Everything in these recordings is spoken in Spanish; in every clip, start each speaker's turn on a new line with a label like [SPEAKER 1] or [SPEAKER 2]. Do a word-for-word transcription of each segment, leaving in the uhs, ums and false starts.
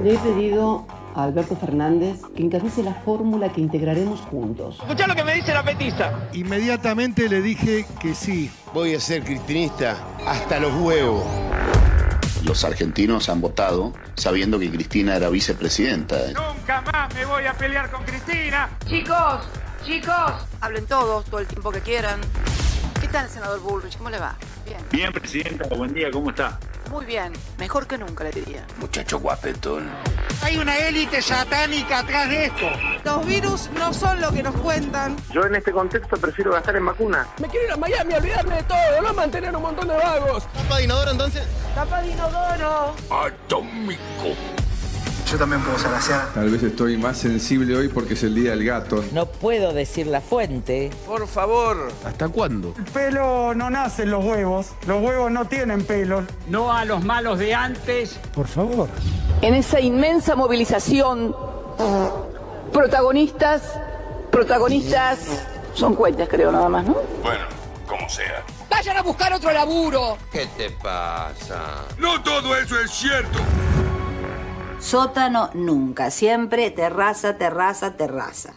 [SPEAKER 1] Le he pedido a Alberto Fernández que encabeце la fórmula que integraremos juntos.
[SPEAKER 2] Escuchá lo que me dice la petista.
[SPEAKER 3] Inmediatamente le dije que sí.
[SPEAKER 4] Voy a ser cristinista hasta los huevos.
[SPEAKER 5] Los argentinos han votado sabiendo que Cristina era vicepresidenta.
[SPEAKER 2] Nunca más me voy a pelear con Cristina.
[SPEAKER 6] Chicos, chicos, hablen todos, todo el tiempo que quieran. ¿Qué tal, senador Bullrich? ¿Cómo le va? Bien.
[SPEAKER 7] Bien, presidenta. Buen día, ¿cómo está?
[SPEAKER 6] Muy bien, mejor que nunca, le diría.
[SPEAKER 4] Muchacho guapetón.
[SPEAKER 2] Hay una élite satánica atrás de esto.
[SPEAKER 8] Los virus no son lo que nos cuentan.
[SPEAKER 9] Yo en este contexto prefiero gastar en vacunas.
[SPEAKER 10] Me quiero ir a Miami, olvidarme de todo, no mantener un montón de vagos.
[SPEAKER 11] ¿Tapa de inodoro entonces?
[SPEAKER 8] ¡Tapa de inodoro!
[SPEAKER 4] Atómico.
[SPEAKER 12] Yo también puedo salasear.
[SPEAKER 13] Tal vez estoy más sensible hoy porque es el día del gato.
[SPEAKER 14] No puedo decir la fuente.
[SPEAKER 4] Por favor.
[SPEAKER 3] ¿Hasta cuándo?
[SPEAKER 15] El pelo no nace en los huevos. Los huevos no tienen pelo.
[SPEAKER 2] No a los malos de antes.
[SPEAKER 3] Por favor.
[SPEAKER 6] En esa inmensa movilización, protagonistas, protagonistas, son cuentas, creo, nada más, ¿no?
[SPEAKER 4] Bueno, como sea.
[SPEAKER 6] ¡Vayan a buscar otro laburo!
[SPEAKER 4] ¿Qué te pasa?
[SPEAKER 16] No todo eso es cierto.
[SPEAKER 17] Sótano nunca, siempre terraza, terraza, terraza.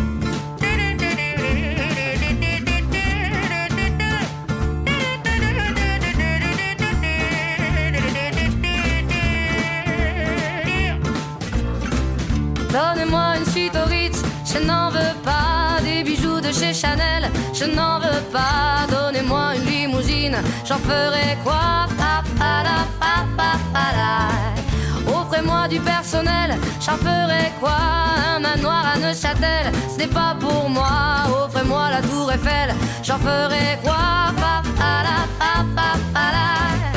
[SPEAKER 18] Donnez-moi une suite au Ritz, je n'en veux pas. Des bijoux de chez Chanel, je n'en veux pas. Donnez-moi une limousine, j'en ferai quoi? Pa, pa, la, pa, pa, pa, la. Offrez-moi du personnel, j'en ferai quoi? Un manoir à Neuchâtel, ce n'est pas pour moi. Offrez-moi la tour Eiffel, j'en ferai quoi? Pa, pa, la, pa, pa, pa, la.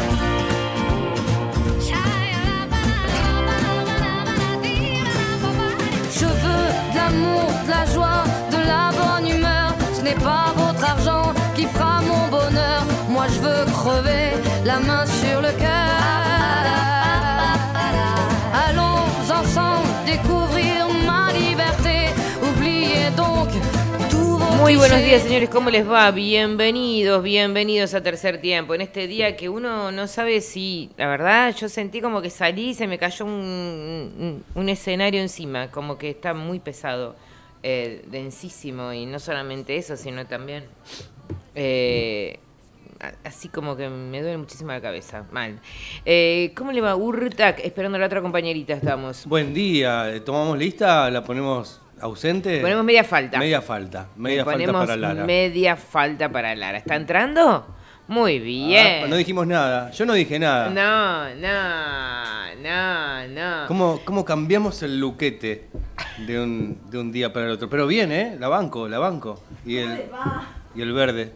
[SPEAKER 18] Je veux de l'amour, de la joie, de la bonne humeur. Ce n'est pas votre argent qui fera mon bonheur. Moi je veux crever la main sur le cœur. Allons ensemble découvrir ma liberté. Oubliez donc tout vos
[SPEAKER 19] Muy buenos días, señores, ¿cómo les va? Bienvenidos, bienvenidos a Tercer Tiempo. En este día que uno no sabe si, la verdad, yo sentí como que salí y se me cayó un, un, un escenario encima, como que está muy pesado, eh, densísimo, y no solamente eso, sino también... Eh, así como que me duele muchísimo la cabeza, mal. Eh, ¿Cómo le va? Urtac, esperando a la otra compañerita estamos.
[SPEAKER 20] Buen día, ¿tomamos lista? ¿La ponemos ausente?
[SPEAKER 19] Ponemos media falta.
[SPEAKER 20] Media falta, media falta para Lara.
[SPEAKER 19] media falta para Lara. ¿Está entrando? Muy bien.
[SPEAKER 20] Ah, no dijimos nada, yo no dije nada.
[SPEAKER 19] No, no, no, no.
[SPEAKER 20] ¿Cómo, cómo cambiamos el luquete de un, de un día para el otro? Pero bien, ¿eh? La banco, la banco. Y el, y el verde.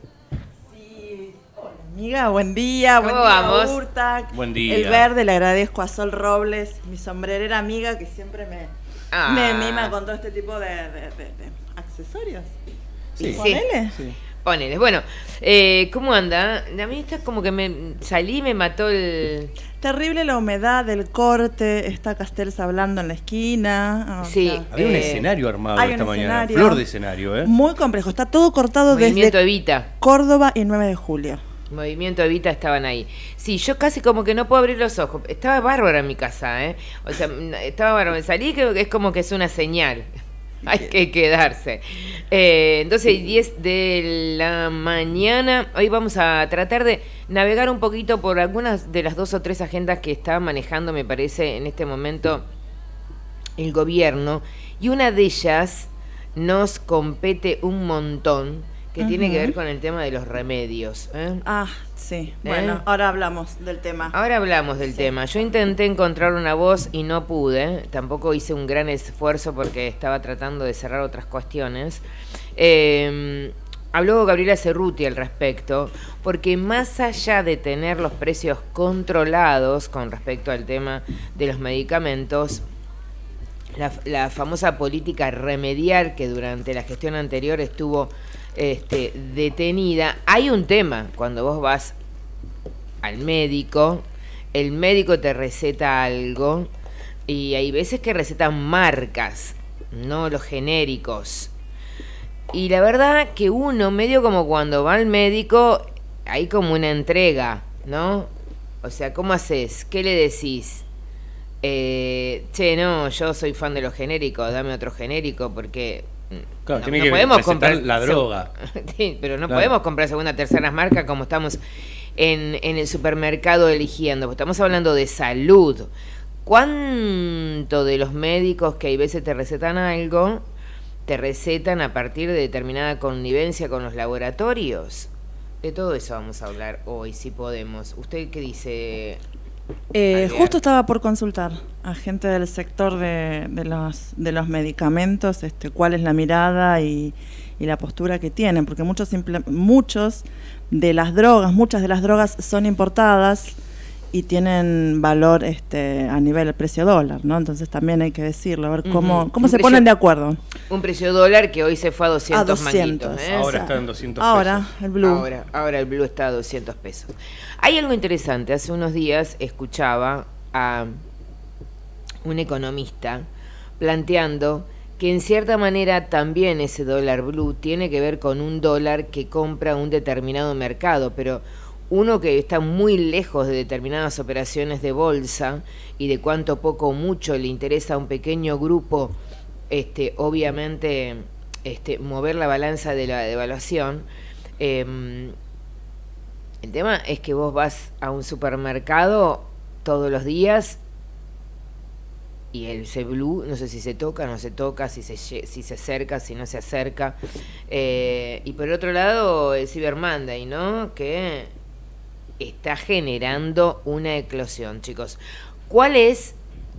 [SPEAKER 8] Amiga, buen día, buen
[SPEAKER 19] ¿Cómo
[SPEAKER 8] día,
[SPEAKER 19] vamos?
[SPEAKER 8] Urtac.
[SPEAKER 20] Buen día.
[SPEAKER 8] El verde le agradezco a Sol Robles, mi sombrerera amiga que siempre me,
[SPEAKER 19] ah.
[SPEAKER 8] me mima con todo este tipo de, de, de, de accesorios.
[SPEAKER 20] Sí.
[SPEAKER 8] Ponele.
[SPEAKER 19] Sí. Ponele. Bueno, eh, ¿cómo anda? A mí está como que me salí y me mató el...
[SPEAKER 8] Terrible la humedad del corte, está Castells hablando en la esquina.
[SPEAKER 19] Sí.
[SPEAKER 8] Sea,
[SPEAKER 20] Había eh, un escenario armado esta mañana, escenario, flor de escenario, ¿eh?
[SPEAKER 8] Muy complejo, está todo cortado
[SPEAKER 19] Movimiento
[SPEAKER 8] desde
[SPEAKER 19] Evita.
[SPEAKER 8] Córdoba y nueve de julio.
[SPEAKER 19] Movimiento Evita estaban ahí. Sí, yo casi como que no puedo abrir los ojos. Estaba bárbara en mi casa, ¿eh? O sea, estaba bárbara. Salí que es como que es una señal. Hay que quedarse. Eh, entonces, diez de la mañana. Hoy vamos a tratar de navegar un poquito por algunas de las dos o tres agendas que está manejando, me parece, en este momento el gobierno. Y una de ellas nos compete un montón, que uh-huh. tiene que ver con el tema de los remedios. ¿eh?
[SPEAKER 8] Ah, sí.
[SPEAKER 19] ¿Eh?
[SPEAKER 8] Bueno, ahora hablamos del tema.
[SPEAKER 19] Ahora hablamos del sí. tema. Yo intenté encontrar una voz y no pude. Tampoco hice un gran esfuerzo porque estaba tratando de cerrar otras cuestiones. Eh, habló Gabriela Cerruti al respecto, porque más allá de tener los precios controlados con respecto al tema de los medicamentos, la, la famosa política remedial que durante la gestión anterior estuvo Este, detenida. Hay un tema cuando vos vas al médico, el médico te receta algo y hay veces que recetan marcas, no los genéricos. Y la verdad que uno, medio como cuando va al médico, hay como una entrega, ¿no? O sea, ¿cómo haces? ¿Qué le decís? Eh, che, no, yo soy fan de los genéricos, dame otro genérico porque...
[SPEAKER 20] Claro,
[SPEAKER 19] no,
[SPEAKER 20] tiene
[SPEAKER 19] no
[SPEAKER 20] que
[SPEAKER 19] podemos
[SPEAKER 20] comprar
[SPEAKER 19] comprar
[SPEAKER 20] la droga.
[SPEAKER 19] Sí, pero no
[SPEAKER 20] Claro.
[SPEAKER 19] podemos comprar segunda, terceras marcas como estamos en, en el supermercado eligiendo. Estamos hablando de salud. ¿Cuánto de los médicos que hay veces te recetan algo, te recetan a partir de determinada connivencia con los laboratorios? De todo eso vamos a hablar hoy, si podemos. ¿Usted qué dice?
[SPEAKER 8] Eh, justo estaba por consultar a gente del sector de, de, los, de los medicamentos, este, cuál es la mirada y, y la postura que tienen, porque muchos, muchos de las drogas, muchas de las drogas son importadas y tienen valor este, a nivel del precio dólar, ¿no? Entonces también hay que decirlo, a ver cómo,
[SPEAKER 19] Uh-huh.
[SPEAKER 8] cómo
[SPEAKER 19] Un
[SPEAKER 8] se
[SPEAKER 19] precio-
[SPEAKER 8] ponen de acuerdo.
[SPEAKER 19] Un precio dólar que hoy se fue a doscientos,
[SPEAKER 8] A doscientos,
[SPEAKER 19] manguitos, ¿eh?
[SPEAKER 20] Ahora está en doscientos
[SPEAKER 8] Ahora,
[SPEAKER 20] pesos.
[SPEAKER 8] el blue.
[SPEAKER 19] Ahora, ahora el blue está a doscientos pesos. Hay algo interesante. Hace unos días escuchaba a un economista planteando que en cierta manera también ese dólar blue tiene que ver con un dólar que compra un determinado mercado, pero uno que está muy lejos de determinadas operaciones de bolsa y de cuánto poco o mucho le interesa a un pequeño grupo, este, obviamente, este, mover la balanza de la devaluación. Eh, el tema es que vos vas a un supermercado todos los días y el ese blue, no sé si se toca, no se toca, si se, lle- si se acerca, si no se acerca. Eh, y por otro lado, el Cyber Monday, ¿no? Que está generando una eclosión, chicos. ¿Cuál es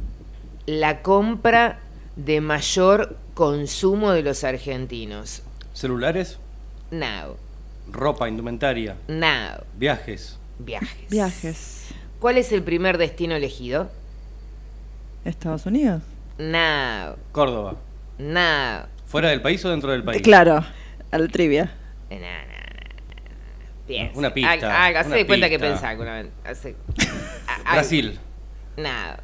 [SPEAKER 19] la compra de mayor consumo de los argentinos?
[SPEAKER 20] ¿Celulares?
[SPEAKER 19] Now.
[SPEAKER 20] Ropa, indumentaria.
[SPEAKER 19] Now.
[SPEAKER 20] Viajes.
[SPEAKER 19] Viajes.
[SPEAKER 8] Viajes.
[SPEAKER 19] ¿Cuál es el primer destino elegido?
[SPEAKER 8] Estados Unidos.
[SPEAKER 19] Now.
[SPEAKER 20] Córdoba.
[SPEAKER 19] Now.
[SPEAKER 20] ¿Fuera del país o dentro del país?
[SPEAKER 8] Claro, al trivia.
[SPEAKER 19] No, no, no. Piensa.
[SPEAKER 20] Una pista,
[SPEAKER 19] Haga, haga, hace
[SPEAKER 20] una
[SPEAKER 19] de cuenta que
[SPEAKER 20] pista.
[SPEAKER 19] pensá alguna vez. Hace- a-
[SPEAKER 20] Brasil.
[SPEAKER 19] Nada.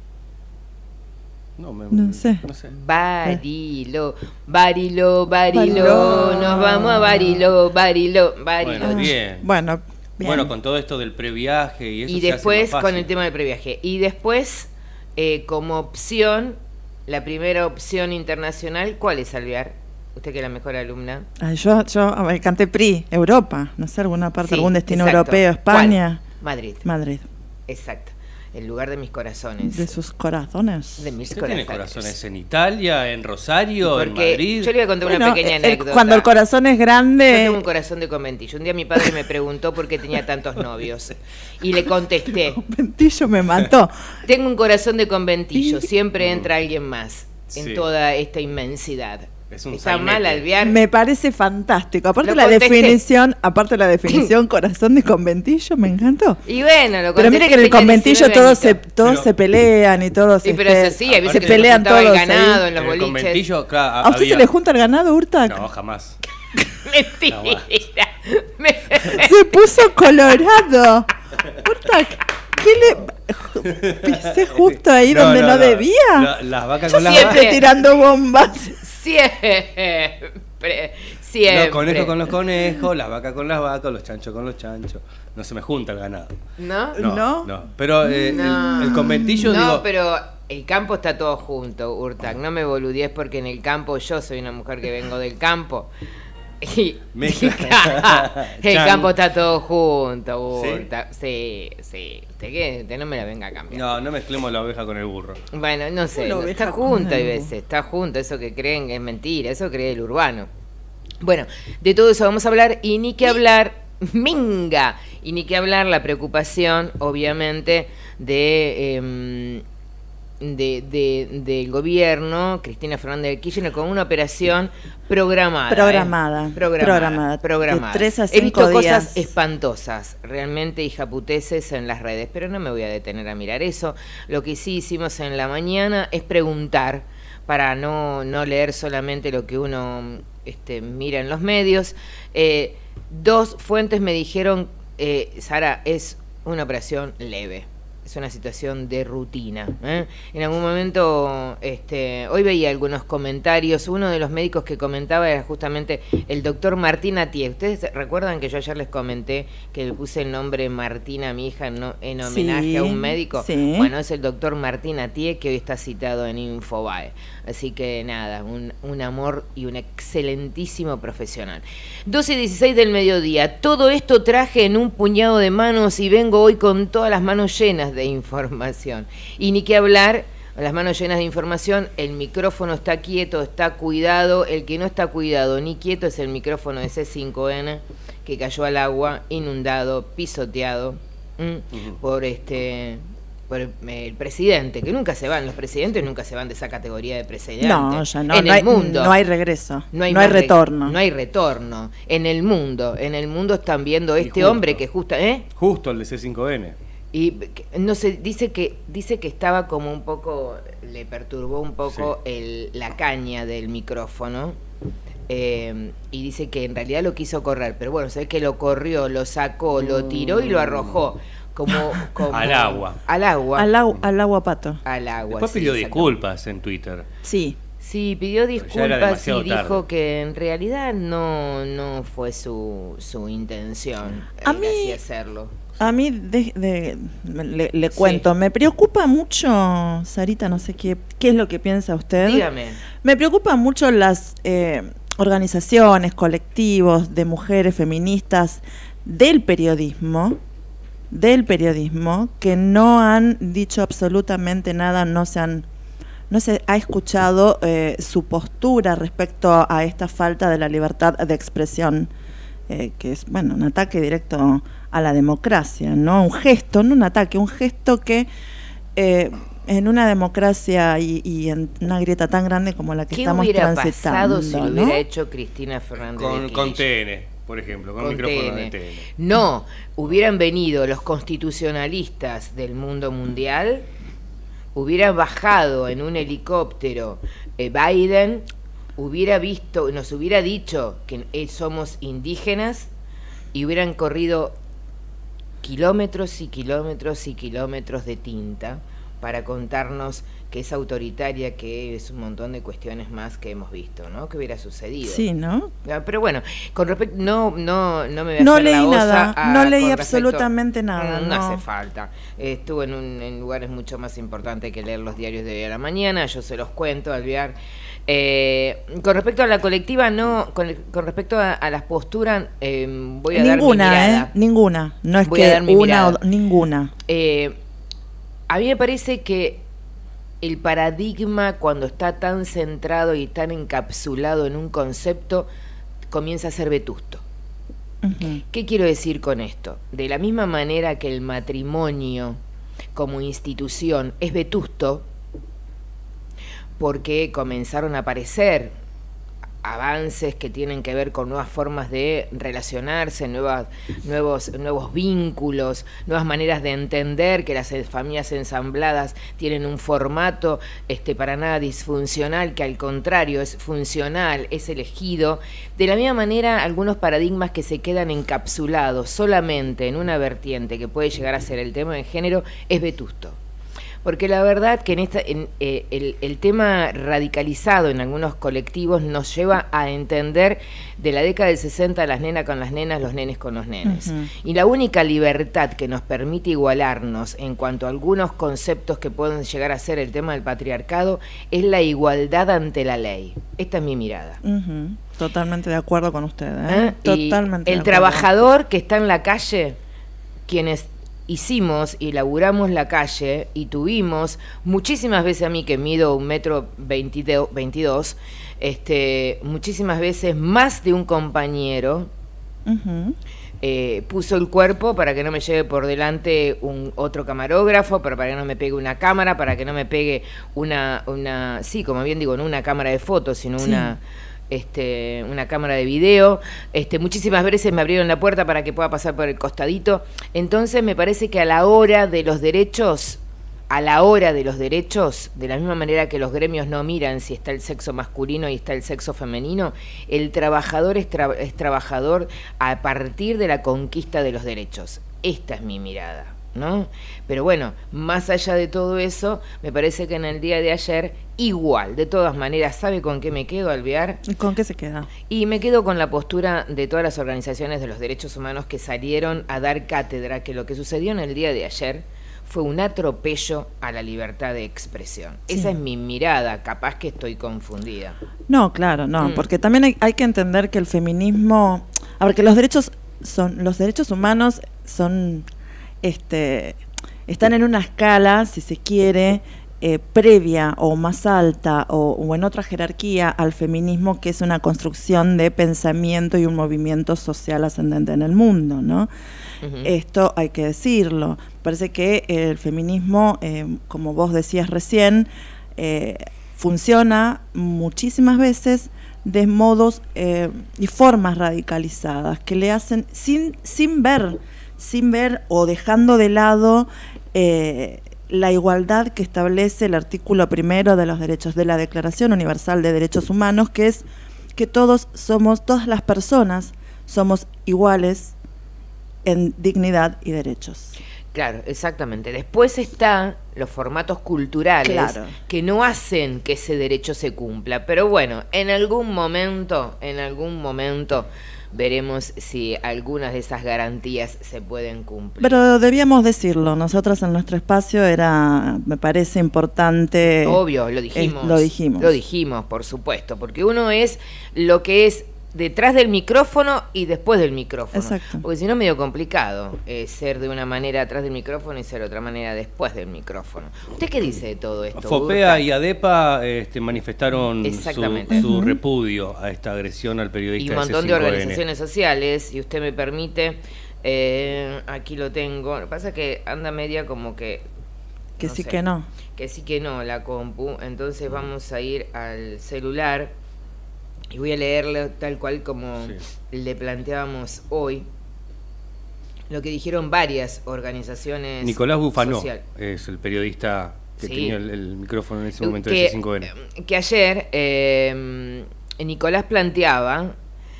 [SPEAKER 20] No, me,
[SPEAKER 8] No sé.
[SPEAKER 20] No sé.
[SPEAKER 19] Barilo, Barilo, Barilo,
[SPEAKER 8] Barilo.
[SPEAKER 19] nos vamos a Barilo, Barilo, Barilo.
[SPEAKER 20] Bueno, bien.
[SPEAKER 8] Bueno, bien.
[SPEAKER 20] Bueno, con todo esto del previaje y eso
[SPEAKER 19] Y
[SPEAKER 20] se hace
[SPEAKER 19] después
[SPEAKER 20] más
[SPEAKER 19] con
[SPEAKER 20] fácil.
[SPEAKER 19] el tema del previaje. Y después, eh, como opción, la primera opción internacional, ¿cuál es, Alvear? Usted que es la mejor alumna.
[SPEAKER 8] Ay, yo, yo a ver, canté P R I, Europa, no sé, alguna parte,
[SPEAKER 19] Sí,
[SPEAKER 8] algún destino
[SPEAKER 19] exacto.
[SPEAKER 8] europeo, España.
[SPEAKER 19] ¿Cuál? Madrid.
[SPEAKER 8] Madrid.
[SPEAKER 19] Exacto. El lugar de mis corazones.
[SPEAKER 8] De sus corazones.
[SPEAKER 19] De mis
[SPEAKER 20] ¿Usted
[SPEAKER 19] corazones.
[SPEAKER 20] tiene corazones en Italia, en Rosario, en
[SPEAKER 19] Porque
[SPEAKER 20] Madrid?
[SPEAKER 19] yo le voy a contar una
[SPEAKER 8] Bueno,
[SPEAKER 19] pequeña
[SPEAKER 8] el-
[SPEAKER 19] anécdota.
[SPEAKER 8] cuando el corazón es
[SPEAKER 19] Yo
[SPEAKER 8] grande.
[SPEAKER 19] tengo un corazón de conventillo. Un día mi padre me preguntó por qué tenía tantos novios. Y le contesté,
[SPEAKER 8] Conventillo me mató.
[SPEAKER 19] tengo un corazón de conventillo. Siempre entra alguien más en
[SPEAKER 20] Sí.
[SPEAKER 19] toda esta inmensidad.
[SPEAKER 20] Es un
[SPEAKER 19] Está
[SPEAKER 20] sainete.
[SPEAKER 19] mal, Alvear.
[SPEAKER 8] Me parece fantástico. Aparte
[SPEAKER 19] Lo
[SPEAKER 8] la
[SPEAKER 19] contesté.
[SPEAKER 8] definición, aparte la definición corazón de conventillo, me encantó.
[SPEAKER 19] Y bueno, lo
[SPEAKER 8] Pero mire
[SPEAKER 19] contesté,
[SPEAKER 8] que en el
[SPEAKER 19] tenía
[SPEAKER 8] conventillo
[SPEAKER 19] diecinueve
[SPEAKER 8] todos se
[SPEAKER 19] añitos.
[SPEAKER 8] todos
[SPEAKER 20] Pero-
[SPEAKER 8] se pelean y todos
[SPEAKER 19] Sí, pero
[SPEAKER 8] este,
[SPEAKER 19] eso sí, a veces
[SPEAKER 8] se
[SPEAKER 19] se
[SPEAKER 8] pelean
[SPEAKER 19] juntaba el
[SPEAKER 8] todos
[SPEAKER 19] ganado
[SPEAKER 8] ahí.
[SPEAKER 19] en los
[SPEAKER 20] En el
[SPEAKER 19] boliches.
[SPEAKER 20] conventillo, claro,
[SPEAKER 8] ¿A usted
[SPEAKER 20] había-
[SPEAKER 8] se le junta el ganado, Urtac?
[SPEAKER 20] No, jamás.
[SPEAKER 19] Mentira. Me-
[SPEAKER 8] Se puso colorado. Urtac, ¿qué le pisé justo ahí donde no, debía?
[SPEAKER 20] La- las vacas
[SPEAKER 8] Yo
[SPEAKER 20] con las
[SPEAKER 8] siempre
[SPEAKER 20] vacas.
[SPEAKER 8] tirando bombas.
[SPEAKER 19] Siempre. Siempre.
[SPEAKER 20] Los conejos con los conejos, las vacas con las vacas, los chanchos con los chanchos. No se me junta el ganado.
[SPEAKER 19] ¿No?
[SPEAKER 20] No,
[SPEAKER 8] ¿No?
[SPEAKER 20] no. Pero eh,
[SPEAKER 19] No.
[SPEAKER 20] el, el conventillo,
[SPEAKER 19] No,
[SPEAKER 20] digo...
[SPEAKER 19] pero el campo está todo junto, Urtac. No me boludees porque en el campo yo soy una mujer que vengo del campo. Y
[SPEAKER 20] Mezcla.
[SPEAKER 19] el
[SPEAKER 20] Chan.
[SPEAKER 19] campo está todo junto,
[SPEAKER 20] ¿Sí?
[SPEAKER 19] Urtac. Sí, sí. Usted que usted no me la venga a cambiar.
[SPEAKER 20] No, no mezclemos la oveja con el burro.
[SPEAKER 19] Bueno, no sé,
[SPEAKER 8] La
[SPEAKER 19] no,
[SPEAKER 8] oveja
[SPEAKER 19] está
[SPEAKER 8] con
[SPEAKER 19] junto hay
[SPEAKER 8] el
[SPEAKER 19] veces, está junto, eso que creen que es mentira, eso cree el urbano. Bueno, de todo eso vamos a hablar y ni que hablar, minga, y ni que hablar la preocupación, obviamente, de, em, de, de- del gobierno, Cristina Fernández de Kirchner, con una operación programada. ¿eh?
[SPEAKER 8] Programada,
[SPEAKER 19] Programada.
[SPEAKER 8] programada,
[SPEAKER 19] programada.
[SPEAKER 8] de tres a
[SPEAKER 19] He visto
[SPEAKER 8] cinco
[SPEAKER 19] cosas
[SPEAKER 8] días.
[SPEAKER 19] espantosas, realmente hijaputeces en las redes, pero no me voy a detener a mirar eso. Lo que sí hicimos en la mañana es preguntar, para no, no leer solamente lo que uno este, mira en los medios. Eh, dos fuentes me dijeron, eh, Sara, es una operación leve. es una situación de rutina. ¿eh? En algún momento, este, hoy veía algunos comentarios, uno de los médicos que comentaba era justamente el doctor Martín Atié. ¿Ustedes recuerdan que yo ayer les comenté que le puse el nombre Martina a mi hija no, en homenaje sí, a un médico? Sí. Bueno, es el doctor Martín Atié, que hoy está citado en Infobae. Así que nada, un, un amor y un excelentísimo profesional. doce y dieciséis del mediodía, todo esto traje en un puñado de manos y vengo hoy con todas las manos llenas de información. Y ni qué hablar, las manos llenas de información, el micrófono está quieto, está cuidado, el que no está cuidado ni quieto es el micrófono de C cinco N, que cayó al agua, inundado, pisoteado ¿m? Uh-huh. por este... por el, el presidente, que nunca se van, los presidentes nunca se van de esa categoría de presidente.
[SPEAKER 8] No, ya no,
[SPEAKER 19] en
[SPEAKER 8] no
[SPEAKER 19] el
[SPEAKER 8] hay,
[SPEAKER 19] mundo.
[SPEAKER 8] No hay regreso,
[SPEAKER 19] no hay,
[SPEAKER 8] no hay retorno.
[SPEAKER 19] No hay retorno. En el mundo, en el mundo están viendo este hombre que justo, ¿eh?
[SPEAKER 20] Justo el de C cinco N.
[SPEAKER 19] Y no sé, dice que dice que estaba como un poco, le perturbó un poco sí. el, la caña del micrófono. Eh, y dice que en realidad lo quiso correr, pero bueno, se ve que lo corrió, lo sacó, lo tiró y lo arrojó. Como, como
[SPEAKER 20] al agua.
[SPEAKER 19] Al agua.
[SPEAKER 8] Al, au, al agua, Pato.
[SPEAKER 19] Al agua.
[SPEAKER 20] Después
[SPEAKER 19] sí,
[SPEAKER 20] pidió disculpas en Twitter.
[SPEAKER 8] Sí.
[SPEAKER 19] Sí, pidió disculpas y dijo tarde. que en realidad no, no fue su, su intención
[SPEAKER 8] a mí,
[SPEAKER 19] así hacerlo.
[SPEAKER 8] A mí, de, de, le, le cuento, sí. me preocupa mucho, Sarita, no sé qué, qué es lo que piensa usted.
[SPEAKER 19] Dígame.
[SPEAKER 8] Me preocupan mucho las eh, organizaciones, colectivos de mujeres feministas del periodismo, del periodismo que no han dicho absolutamente nada, no se han no se ha escuchado eh, su postura respecto a esta falta de la libertad de expresión, eh, que es, bueno, un ataque directo a la democracia, ¿no? Un gesto, no un ataque, un gesto que eh, en una democracia y, y en una grieta tan grande como la que estamos transitando. ¿Qué hubiera pasado si
[SPEAKER 19] lo
[SPEAKER 8] ¿no?
[SPEAKER 19] hubiera hecho Cristina Fernández
[SPEAKER 20] con,
[SPEAKER 19] de Kirchner?
[SPEAKER 20] Con T N, por ejemplo, con, con el micrófono
[SPEAKER 19] T N.
[SPEAKER 20] de T N.
[SPEAKER 19] No, hubieran venido los constitucionalistas del mundo mundial, hubiera bajado en un helicóptero eh, Biden, hubiera visto, nos hubiera dicho que eh, somos indígenas y hubieran corrido kilómetros y kilómetros y kilómetros de tinta para contarnos que es autoritaria, que es un montón de cuestiones más que hemos visto, ¿no? Que hubiera sucedido.
[SPEAKER 8] Sí, ¿no?
[SPEAKER 19] Pero bueno, con respecto, no, no, no me voy a
[SPEAKER 8] no
[SPEAKER 19] hacer
[SPEAKER 8] leí
[SPEAKER 19] la osa
[SPEAKER 8] nada,
[SPEAKER 19] a,
[SPEAKER 8] no leí
[SPEAKER 19] respecto,
[SPEAKER 8] absolutamente nada.
[SPEAKER 19] No,
[SPEAKER 8] no
[SPEAKER 19] hace falta. Estuve en, un, en lugares mucho más importantes que leer los diarios de hoy a la mañana, yo se los cuento, Alvear. Eh, con respecto a la colectiva, no, con, con respecto a, a las posturas, eh, voy a
[SPEAKER 8] ninguna,
[SPEAKER 19] dar mi mirada.
[SPEAKER 8] ¿eh? Ninguna, no es
[SPEAKER 19] voy
[SPEAKER 8] que una
[SPEAKER 19] mirada.
[SPEAKER 8] o ninguna.
[SPEAKER 19] Eh, a mí me parece que el paradigma, cuando está tan centrado y tan encapsulado en un concepto, comienza a ser vetusto. Uh-huh. ¿Qué quiero decir con esto? De la misma manera que el matrimonio como institución es vetusto, porque comenzaron a aparecer avances que tienen que ver con nuevas formas de relacionarse, nuevas, nuevos, nuevos vínculos, nuevas maneras de entender que las familias ensambladas tienen un formato este, para nada disfuncional, que al contrario es funcional, es elegido. De la misma manera, algunos paradigmas que se quedan encapsulados solamente en una vertiente que puede llegar a ser el tema de género es vetusto. Porque la verdad que en esta, en, eh, el, el tema radicalizado en algunos colectivos nos lleva a entender de la década del sesenta las nenas con las nenas, los nenes con los nenes. Uh-huh. Y la única libertad que nos permite igualarnos en cuanto a algunos conceptos que pueden llegar a ser el tema del patriarcado es la igualdad ante la ley. Esta es mi mirada.
[SPEAKER 8] Uh-huh. Totalmente de acuerdo con usted. ¿eh?
[SPEAKER 19] ¿Eh?
[SPEAKER 8] Totalmente.
[SPEAKER 19] El trabajador que está en la calle, quienes hicimos y laburamos la calle y tuvimos muchísimas veces, a mí que mido un metro veintidós, este, muchísimas veces más de un compañero uh-huh. eh, puso el cuerpo para que no me lleve por delante un otro camarógrafo, para, para que no me pegue una cámara, para que no me pegue una, una sí, como bien digo, no una cámara de fotos, sino sí. una... Este, una cámara de video, este, muchísimas veces me abrieron la puerta para que pueda pasar por el costadito. Entonces me parece que a la hora de los derechos, a la hora de los derechos, de la misma manera que los gremios no miran si está el sexo masculino y está el sexo femenino, el trabajador es, tra- es trabajador a partir de la conquista de los derechos. Esta es mi mirada. ¿no? Pero bueno, más allá de todo eso, me parece que en el día de ayer, igual, de todas maneras, ¿sabe con qué me quedo, Alvear?
[SPEAKER 8] ¿Con qué se queda?
[SPEAKER 19] Y me quedo con la postura de todas las organizaciones de los derechos humanos que salieron a dar cátedra que lo que sucedió en el día de ayer fue un atropello a la libertad de expresión. Sí. Esa es mi mirada, capaz que estoy confundida.
[SPEAKER 8] No, claro, no, mm. porque también hay, hay que entender que el feminismo, a ver, que los derechos son, los derechos humanos son, este, están en una escala, si se quiere, eh, previa o más alta o, o en otra jerarquía al feminismo, que es una construcción de pensamiento y un movimiento social ascendente en el mundo, ¿no? Uh-huh. Esto hay que decirlo. Parece que el feminismo, eh, como vos decías recién, eh, funciona muchísimas veces de modos eh, y formas radicalizadas que le hacen sin, sin ver, sin ver o dejando de lado eh, la igualdad que establece el artículo primero de los derechos de la Declaración Universal de Derechos Humanos, que es que todos somos, todas las personas somos iguales en dignidad y derechos.
[SPEAKER 19] Claro, exactamente. Después están los formatos culturales, claro, que no hacen que ese derecho se cumpla. Pero bueno, en algún momento, en algún momento veremos si algunas de esas garantías se pueden cumplir.
[SPEAKER 8] Pero debíamos decirlo, nosotros en nuestro espacio era, me parece importante.
[SPEAKER 19] Obvio, lo dijimos.
[SPEAKER 8] Eh, lo dijimos.
[SPEAKER 19] Lo dijimos, por supuesto, porque uno es lo que es detrás del micrófono y después del micrófono.
[SPEAKER 8] Exacto.
[SPEAKER 19] Porque si no es medio complicado eh, ser de una manera atrás del micrófono y ser de otra manera después del micrófono. ¿Usted qué dice de todo esto?
[SPEAKER 20] FOPEA Urca? Y ADEPA este, manifestaron su, su
[SPEAKER 19] uh-huh.
[SPEAKER 20] repudio a esta agresión al periodista.
[SPEAKER 19] Y un montón de organizaciones sociales, si usted me permite, eh, aquí lo tengo. Lo que pasa es que anda media como que...
[SPEAKER 8] Que
[SPEAKER 19] no
[SPEAKER 8] sí
[SPEAKER 19] sé,
[SPEAKER 8] que no.
[SPEAKER 19] Que sí que no, la compu. Entonces vamos a ir al celular y voy a leerlo tal cual como sí. le planteábamos hoy, lo que dijeron varias organizaciones.
[SPEAKER 20] Nicolás Bufanó
[SPEAKER 19] social.
[SPEAKER 20] Es el periodista que sí. tenía el, el micrófono en ese momento
[SPEAKER 19] que,
[SPEAKER 20] de C cinco N.
[SPEAKER 19] Que ayer eh, Nicolás planteaba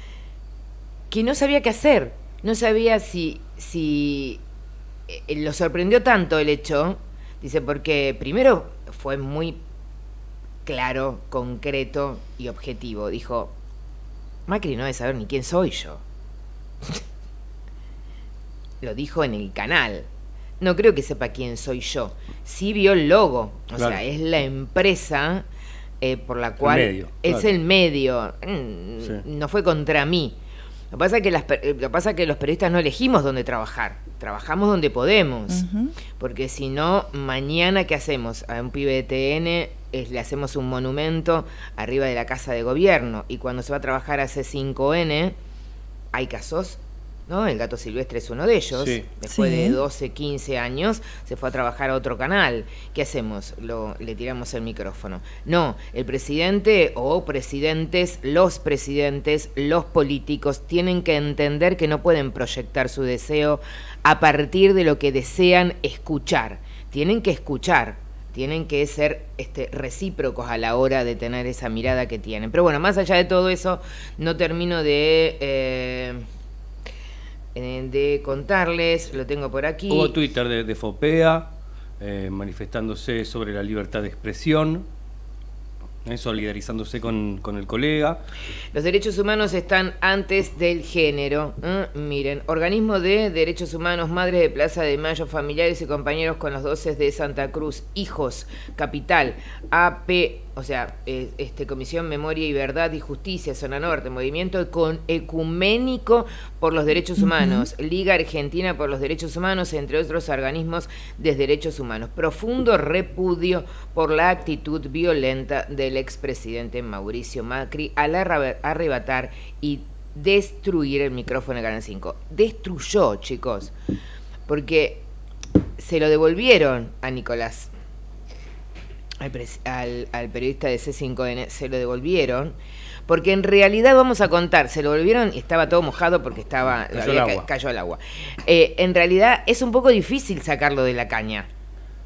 [SPEAKER 19] que no sabía qué hacer, no sabía si, si eh, lo sorprendió tanto el hecho, dice, porque primero fue muy claro, concreto y objetivo. Dijo, Macri no debe saber ni quién soy yo. Lo dijo en el canal. No creo que sepa quién soy yo. Sí vio el logo. O claro. sea, es la empresa eh, por la cual...
[SPEAKER 20] El medio,
[SPEAKER 19] es
[SPEAKER 20] claro.
[SPEAKER 19] el medio. Mm, sí. No fue contra mí. Lo que pasa es que, las, lo que pasa es que los periodistas no elegimos dónde trabajar. Trabajamos donde podemos. Uh-huh. Porque si no, mañana, ¿qué hacemos? A un pibe de T N es, le hacemos un monumento arriba de la casa de gobierno. Y cuando se va a trabajar a C cinco N, hay casos, ¿no? El Gato Silvestre es uno de ellos. Sí. Después sí. de doce, quince años se fue a trabajar a otro canal. ¿Qué hacemos? Lo, le tiramos el micrófono. No, el presidente o presidentes, los presidentes, los políticos tienen que entender que no pueden proyectar su deseo a partir de lo que desean escuchar. Tienen que escuchar, tienen que ser este, recíprocos a la hora de tener esa mirada que tienen. Pero bueno, más allá de todo eso, no termino de... Eh, de contarles, lo tengo por aquí.
[SPEAKER 20] Hubo Twitter de, de FOPEA eh, manifestándose sobre la libertad de expresión, eh, solidarizándose con, con el colega.
[SPEAKER 19] Los derechos humanos están antes del género. ¿eh? Miren, organismo de derechos humanos, madres de Plaza de Mayo, familiares y compañeros con los doces de Santa Cruz, hijos, capital, A P, o sea, eh, este, Comisión Memoria y Verdad y Justicia, Zona Norte, Movimiento Econ Ecuménico por los Derechos Humanos, uh-huh. Liga Argentina por los Derechos Humanos, entre otros organismos de derechos humanos. Profundo repudio por la actitud violenta del expresidente Mauricio Macri al arrebatar y destruir el micrófono de Canal cinco. Destruyó, chicos, porque se lo devolvieron a Nicolás. Al, al, al periodista de C cinco N se lo devolvieron, porque en realidad, vamos a contar, se lo devolvieron y estaba todo mojado porque estaba
[SPEAKER 20] cayó,
[SPEAKER 19] había,
[SPEAKER 20] el agua.
[SPEAKER 19] cayó el agua. Eh, en realidad es un poco difícil sacarlo de la caña.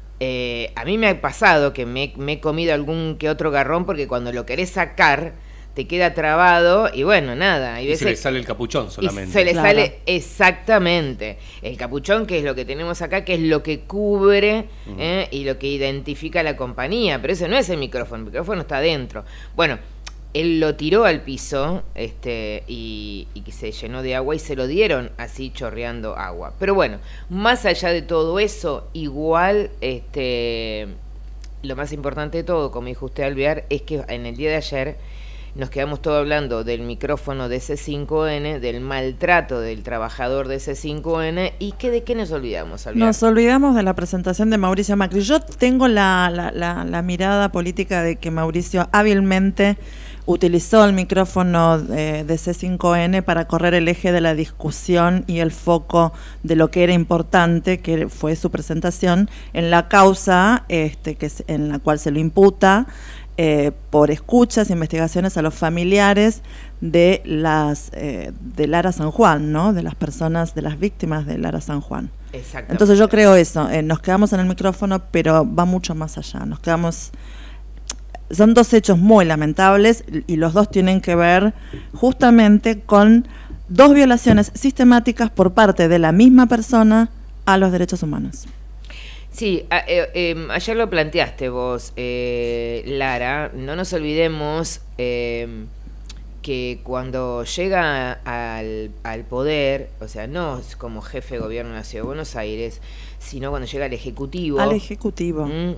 [SPEAKER 19] Eh, a mí me ha pasado que me, me he comido algún que otro garrón, porque cuando lo querés sacar te queda trabado y bueno, nada.
[SPEAKER 20] Y veces, se le sale el capuchón solamente.
[SPEAKER 19] Y se le
[SPEAKER 8] claro.
[SPEAKER 19] sale exactamente el capuchón, que es lo que tenemos acá, que es lo que cubre uh-huh. eh, y lo que identifica a la compañía, pero ese no es el micrófono, el micrófono está adentro. Bueno, él lo tiró al piso este, y, y que se llenó de agua y se lo dieron así chorreando agua. Pero bueno, más allá de todo eso, igual este, lo más importante de todo, como dijo usted Alvear, es que en el día de ayer nos quedamos todos hablando del micrófono de C cinco N, del maltrato del trabajador de C cinco N, y que de qué nos olvidamos, Alvear.
[SPEAKER 8] Nos olvidamos de la presentación de Mauricio Macri. Yo tengo la, la, la, la mirada política de que Mauricio hábilmente utilizó el micrófono de, de C cinco N para correr el eje de la discusión y el foco de lo que era importante, que fue su presentación, en la causa este, que es, en la cual se lo imputa, Eh, por escuchas, investigaciones a los familiares de las eh, de Lara San Juan, ¿no? De las personas, de las víctimas de Lara San Juan.
[SPEAKER 19] Exactamente.
[SPEAKER 8] Entonces yo creo eso, eh, nos quedamos en el micrófono, pero va mucho más allá. Nos quedamos, son dos hechos muy lamentables y los dos tienen que ver justamente con dos violaciones sistemáticas por parte de la misma persona a los derechos humanos.
[SPEAKER 19] Sí, a, eh, eh, ayer lo planteaste vos, eh, Lara. No nos olvidemos eh, que cuando llega al, al poder, o sea, no como jefe de gobierno de la Ciudad de Buenos Aires, sino cuando llega al Ejecutivo.
[SPEAKER 8] Al Ejecutivo.
[SPEAKER 19] Mmm,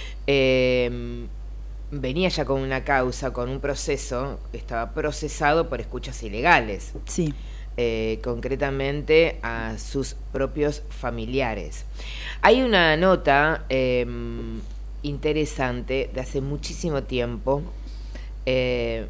[SPEAKER 19] eh, venía ya con una causa, con un proceso, estaba procesado por escuchas ilegales.
[SPEAKER 8] Sí.
[SPEAKER 19] Eh, concretamente a sus propios familiares. Hay una nota eh, interesante de hace muchísimo tiempo eh,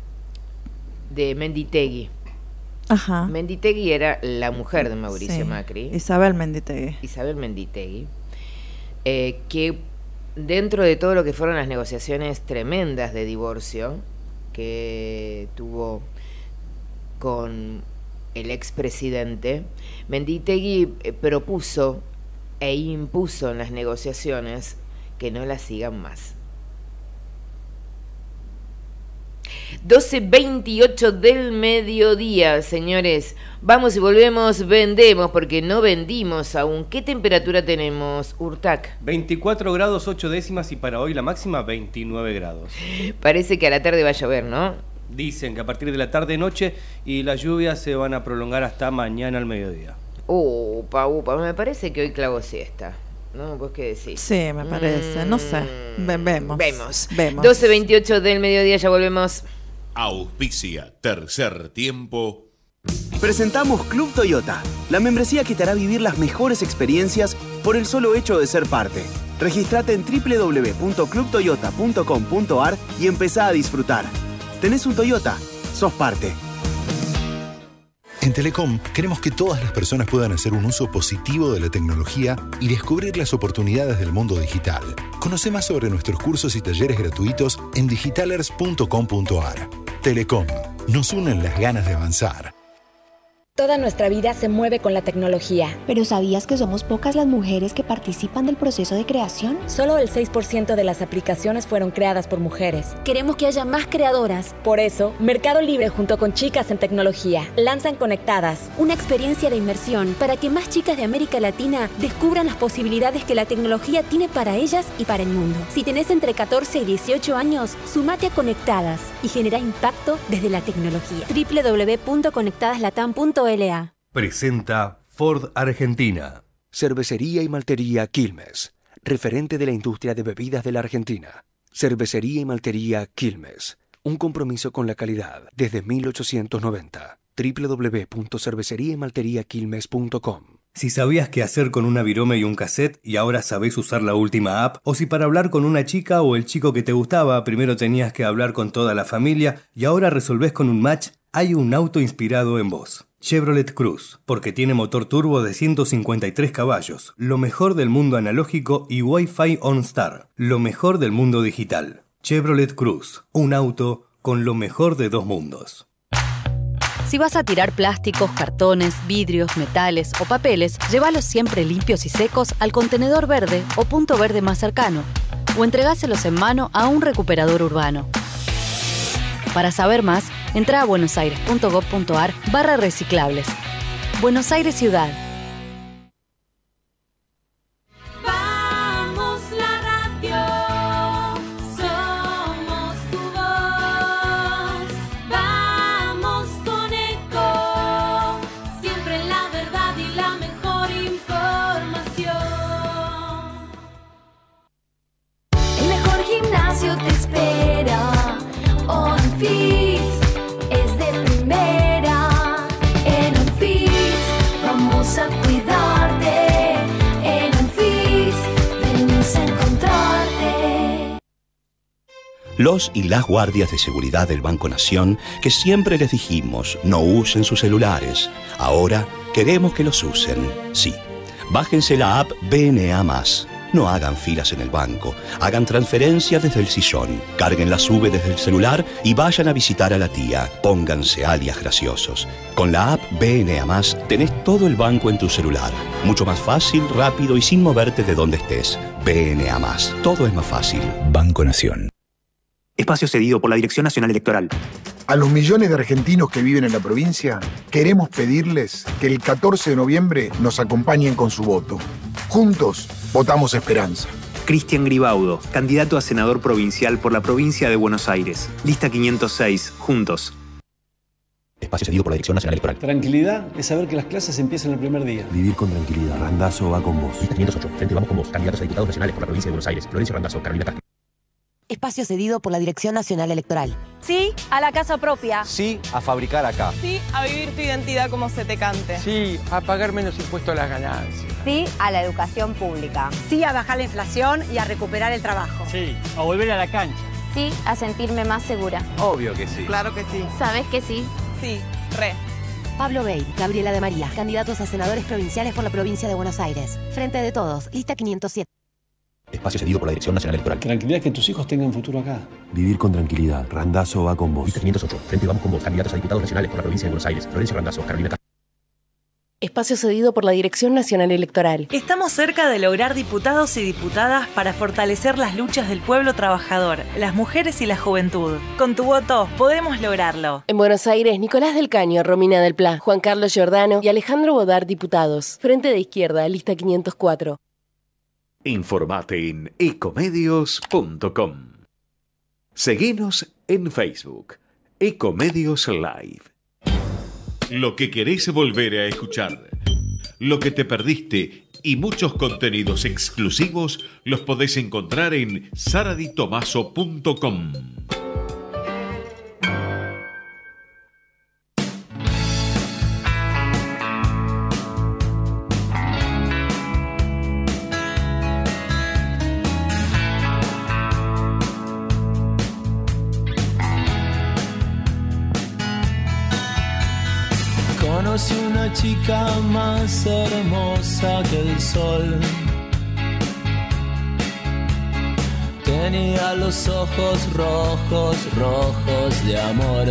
[SPEAKER 19] de Menditegui.
[SPEAKER 8] Ajá.
[SPEAKER 19] Menditegui era la mujer de Mauricio
[SPEAKER 8] sí.
[SPEAKER 19] Macri.
[SPEAKER 8] Isabel Menditegui.
[SPEAKER 19] Isabel Menditegui, eh, que dentro de todo lo que fueron las negociaciones tremendas de divorcio que tuvo con el expresidente, Menditegui eh, propuso e impuso en las negociaciones que no la sigan más. doce veintiocho del mediodía, señores. Vamos y volvemos, vendemos, porque no vendimos aún. ¿Qué temperatura tenemos, Urtac?
[SPEAKER 20] veinticuatro grados ocho décimas y para hoy la máxima veintinueve grados.
[SPEAKER 19] Parece que a la tarde va a llover, ¿no?
[SPEAKER 20] Dicen que a partir de la tarde-noche y las lluvias se van a prolongar hasta mañana al mediodía.
[SPEAKER 19] Upa, upa, me parece que hoy clavo siesta. ¿No? ¿Vos qué decís?
[SPEAKER 8] Sí, me parece, mm, no sé. Vemos.
[SPEAKER 19] Vemos.
[SPEAKER 8] Vemos.
[SPEAKER 19] doce veintiocho del mediodía, ya volvemos.
[SPEAKER 11] Auspicia Tercer Tiempo.
[SPEAKER 21] Presentamos Club Toyota, la membresía que te hará vivir las mejores experiencias por el solo hecho de ser parte. Regístrate en doble u doble u doble u punto club toyota punto com punto a r y empezá a disfrutar. ¿Tenés un Toyota? Sos parte.
[SPEAKER 22] En Telecom queremos que todas las personas puedan hacer un uso positivo de la tecnología y descubrir las oportunidades del mundo digital. Conoce más sobre nuestros cursos y talleres gratuitos en digitalers punto com punto a r. Telecom, nos unen las ganas de avanzar.
[SPEAKER 23] Toda nuestra vida se mueve con la tecnología.
[SPEAKER 24] ¿Pero sabías que somos pocas las mujeres que participan del proceso de creación?
[SPEAKER 23] Solo el seis por ciento de las aplicaciones fueron creadas por mujeres.
[SPEAKER 24] Queremos que haya más creadoras.
[SPEAKER 23] Por eso, Mercado Libre junto con Chicas en Tecnología lanzan Conectadas.
[SPEAKER 24] Una experiencia de inmersión para que más chicas de América Latina descubran las posibilidades que la tecnología tiene para ellas y para el mundo. Si tenés entre catorce y dieciocho años, sumate a Conectadas y genera impacto desde la tecnología. doble u doble u doble u punto conectadas latam punto l a
[SPEAKER 11] Presenta Ford Argentina.
[SPEAKER 25] Cervecería y Maltería Quilmes, referente de la industria de bebidas de la Argentina. Cervecería y Maltería Quilmes, un compromiso con la calidad desde mil ochocientos noventa. doble u doble u doble u punto cervecería y maltería quilmes punto com.
[SPEAKER 20] Si sabías qué hacer con una virome y un cassette y ahora sabés usar la última app, o si para hablar con una chica o el chico que te gustaba primero tenías que hablar con toda la familia y ahora resolvés con un match, hay un auto inspirado en vos. Chevrolet Cruze, porque tiene motor turbo de ciento cincuenta y tres caballos, lo mejor del mundo analógico y Wi-Fi OnStar, lo mejor del mundo digital. Chevrolet Cruze, un auto con lo mejor de dos mundos.
[SPEAKER 26] Si vas a tirar plásticos, cartones, vidrios, metales o papeles, llévalos siempre limpios y secos al contenedor verde o punto verde más cercano, o entregáselos en mano a un recuperador urbano. Para saber más, entra a buenosaires.gov.ar barra reciclables. Buenos Aires Ciudad.
[SPEAKER 18] Te espera, OnFit es de primera. En OnFit vamos a cuidarte. En OnFit venimos a encontrarte.
[SPEAKER 1] Los y las guardias de seguridad del Banco Nación, que siempre les dijimos no usen sus celulares, ahora queremos que los usen. Sí, bájense la app B N A más. No hagan filas en el banco, hagan transferencias desde el sillón, carguen la sube desde el celular y vayan a visitar a la tía. Pónganse alias graciosos. Con la app B N A más, tenés todo el banco en tu celular. Mucho más fácil, rápido y sin moverte de donde estés. B N A más. Todo es más fácil. Banco Nación.
[SPEAKER 5] Espacio cedido por la Dirección Nacional Electoral.
[SPEAKER 7] A los millones de argentinos que viven en la provincia, queremos pedirles que el catorce de noviembre nos acompañen con su voto. Juntos, votamos Esperanza.
[SPEAKER 5] Cristian Gribaudo, candidato a senador provincial por la provincia de Buenos Aires. Lista quinientos seis, Juntos.
[SPEAKER 1] Espacio cedido por la Dirección Nacional Electoral.
[SPEAKER 9] Tranquilidad es saber que las clases empiezan el primer día.
[SPEAKER 1] Vivir con tranquilidad. Randazzo va con vos.
[SPEAKER 5] Lista quinientos ocho, Frente Vamos con Vos. Candidatos a diputados nacionales por la provincia de Buenos Aires. Florencio Randazzo, Carolina Castro.
[SPEAKER 10] Espacio cedido por la Dirección Nacional Electoral.
[SPEAKER 12] Sí a la casa propia.
[SPEAKER 27] Sí a fabricar acá.
[SPEAKER 12] Sí a vivir tu identidad como se te cante.
[SPEAKER 28] Sí a pagar menos impuestos a las ganancias.
[SPEAKER 29] Sí a la educación pública.
[SPEAKER 30] Sí a bajar la inflación y a recuperar el trabajo.
[SPEAKER 2] Sí a volver a la cancha.
[SPEAKER 31] Sí a sentirme más segura.
[SPEAKER 27] Obvio que sí.
[SPEAKER 12] Claro que sí.
[SPEAKER 31] ¿Sabes que sí?
[SPEAKER 12] Sí, re.
[SPEAKER 23] Pablo Bey, Gabriela de María, candidatos a senadores provinciales por la provincia de Buenos Aires. Frente de Todos, lista quinientos siete.
[SPEAKER 1] Espacio cedido por la Dirección Nacional Electoral.
[SPEAKER 9] Tranquilidad es que tus hijos tengan futuro acá.
[SPEAKER 1] Vivir con tranquilidad. Randazzo va con vos.
[SPEAKER 5] Lista quinientos ocho, Frente Vamos con Vos. Candidatos a diputados nacionales por la provincia de Buenos Aires. Florencio Randazzo, Carolina Castro.
[SPEAKER 10] Espacio cedido por la Dirección Nacional Electoral.
[SPEAKER 32] Estamos cerca de lograr diputados y diputadas para fortalecer las luchas del pueblo trabajador, las mujeres y la juventud. Con tu voto podemos lograrlo.
[SPEAKER 10] En Buenos Aires, Nicolás del Caño, Romina del Pla, Juan Carlos Giordano y Alejandro Bodar, diputados. Frente de Izquierda, lista quinientos cuatro.
[SPEAKER 33] Informate en ecomedios punto com. Seguinos en Facebook, Ecomedios Live.
[SPEAKER 11] Lo que querés volver a escuchar, lo que te perdiste y muchos contenidos exclusivos los podés encontrar en saraditomaso punto com.
[SPEAKER 34] Conocí una chica más hermosa que el sol. Tenía los ojos rojos, rojos de amor.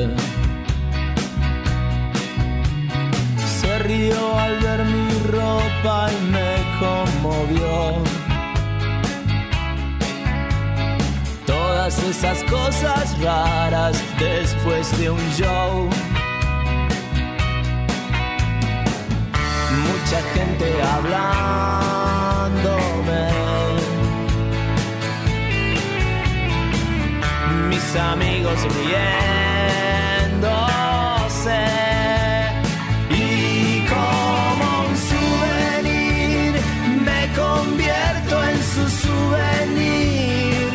[SPEAKER 34] Se rió al ver mi ropa y me conmovió. Todas esas cosas raras después de un show. Mucha gente hablándome, mis amigos riéndose, y como un souvenir me convierto en su souvenir.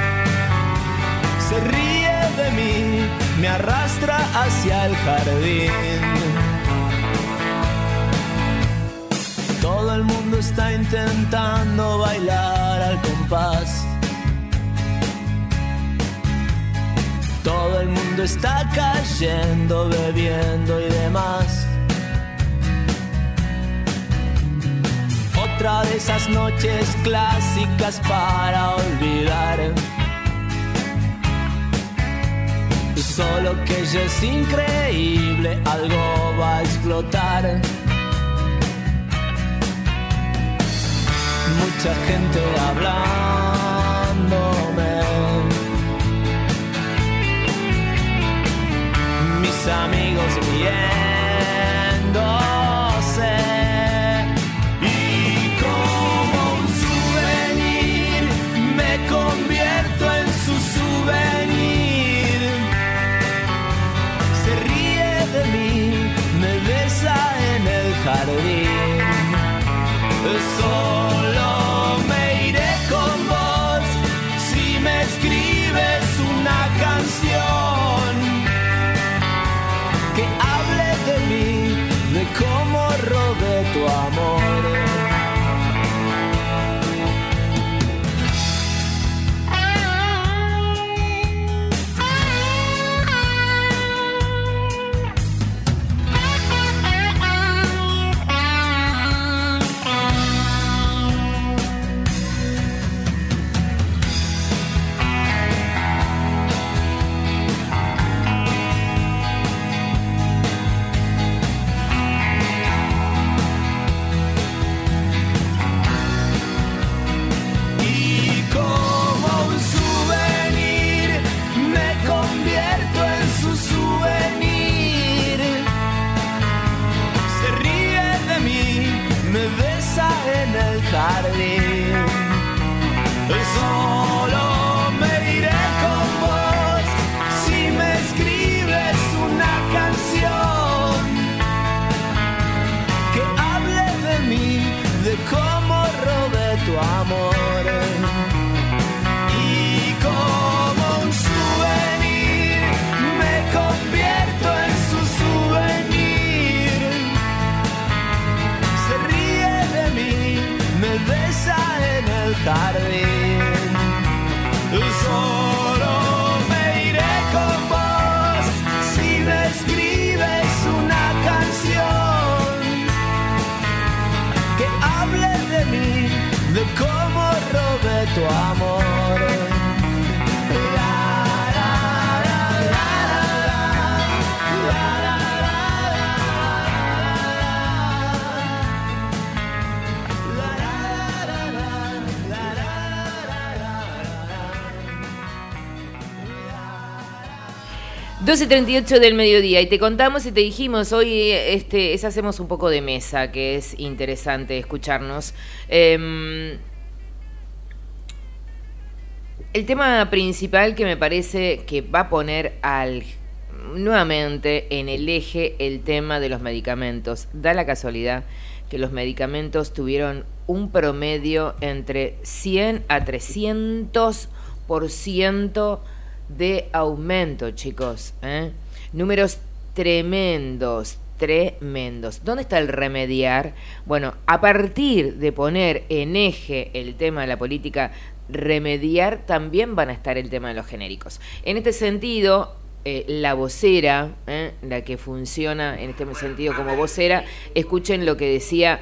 [SPEAKER 34] Se ríe de mí, me arrastra hacia el jardín. Todo el mundo está intentando bailar al compás. Todo el mundo está cayendo, bebiendo y demás. Otra de esas noches clásicas para olvidar. Solo que ella es increíble, algo va a explotar. Mucha gente hablándome, pedir. Solo me iré con vos si me escribes una canción que hable de mí, de cómo robé tu amor. Jardín. Solo me iré con vos si me escribes una canción que hable de mí, de cómo robé tu amor. Y como un souvenir me convierto en su souvenir. Se ríe de mí, me besa en el jardín. Solo me iré con vos si me escribes una canción que hable de mí, de cómo robé tu amor.
[SPEAKER 3] doce y treinta y ocho del mediodía y te contamos y te dijimos hoy este, es hacemos un poco de mesa, que es interesante escucharnos. Eh, el tema principal que me parece que va a poner al nuevamente en el eje el tema de los medicamentos. Da la casualidad que los medicamentos tuvieron un promedio entre cien a trescientos por ciento de aumento, chicos, ¿eh? Números tremendos, tremendos. ¿Dónde está el remediar? Bueno, a partir de poner en eje el tema de la política remediar, también van a estar el tema de los genéricos. En este sentido, eh, la vocera, ¿eh? la que funciona en este sentido como vocera, escuchen lo que decía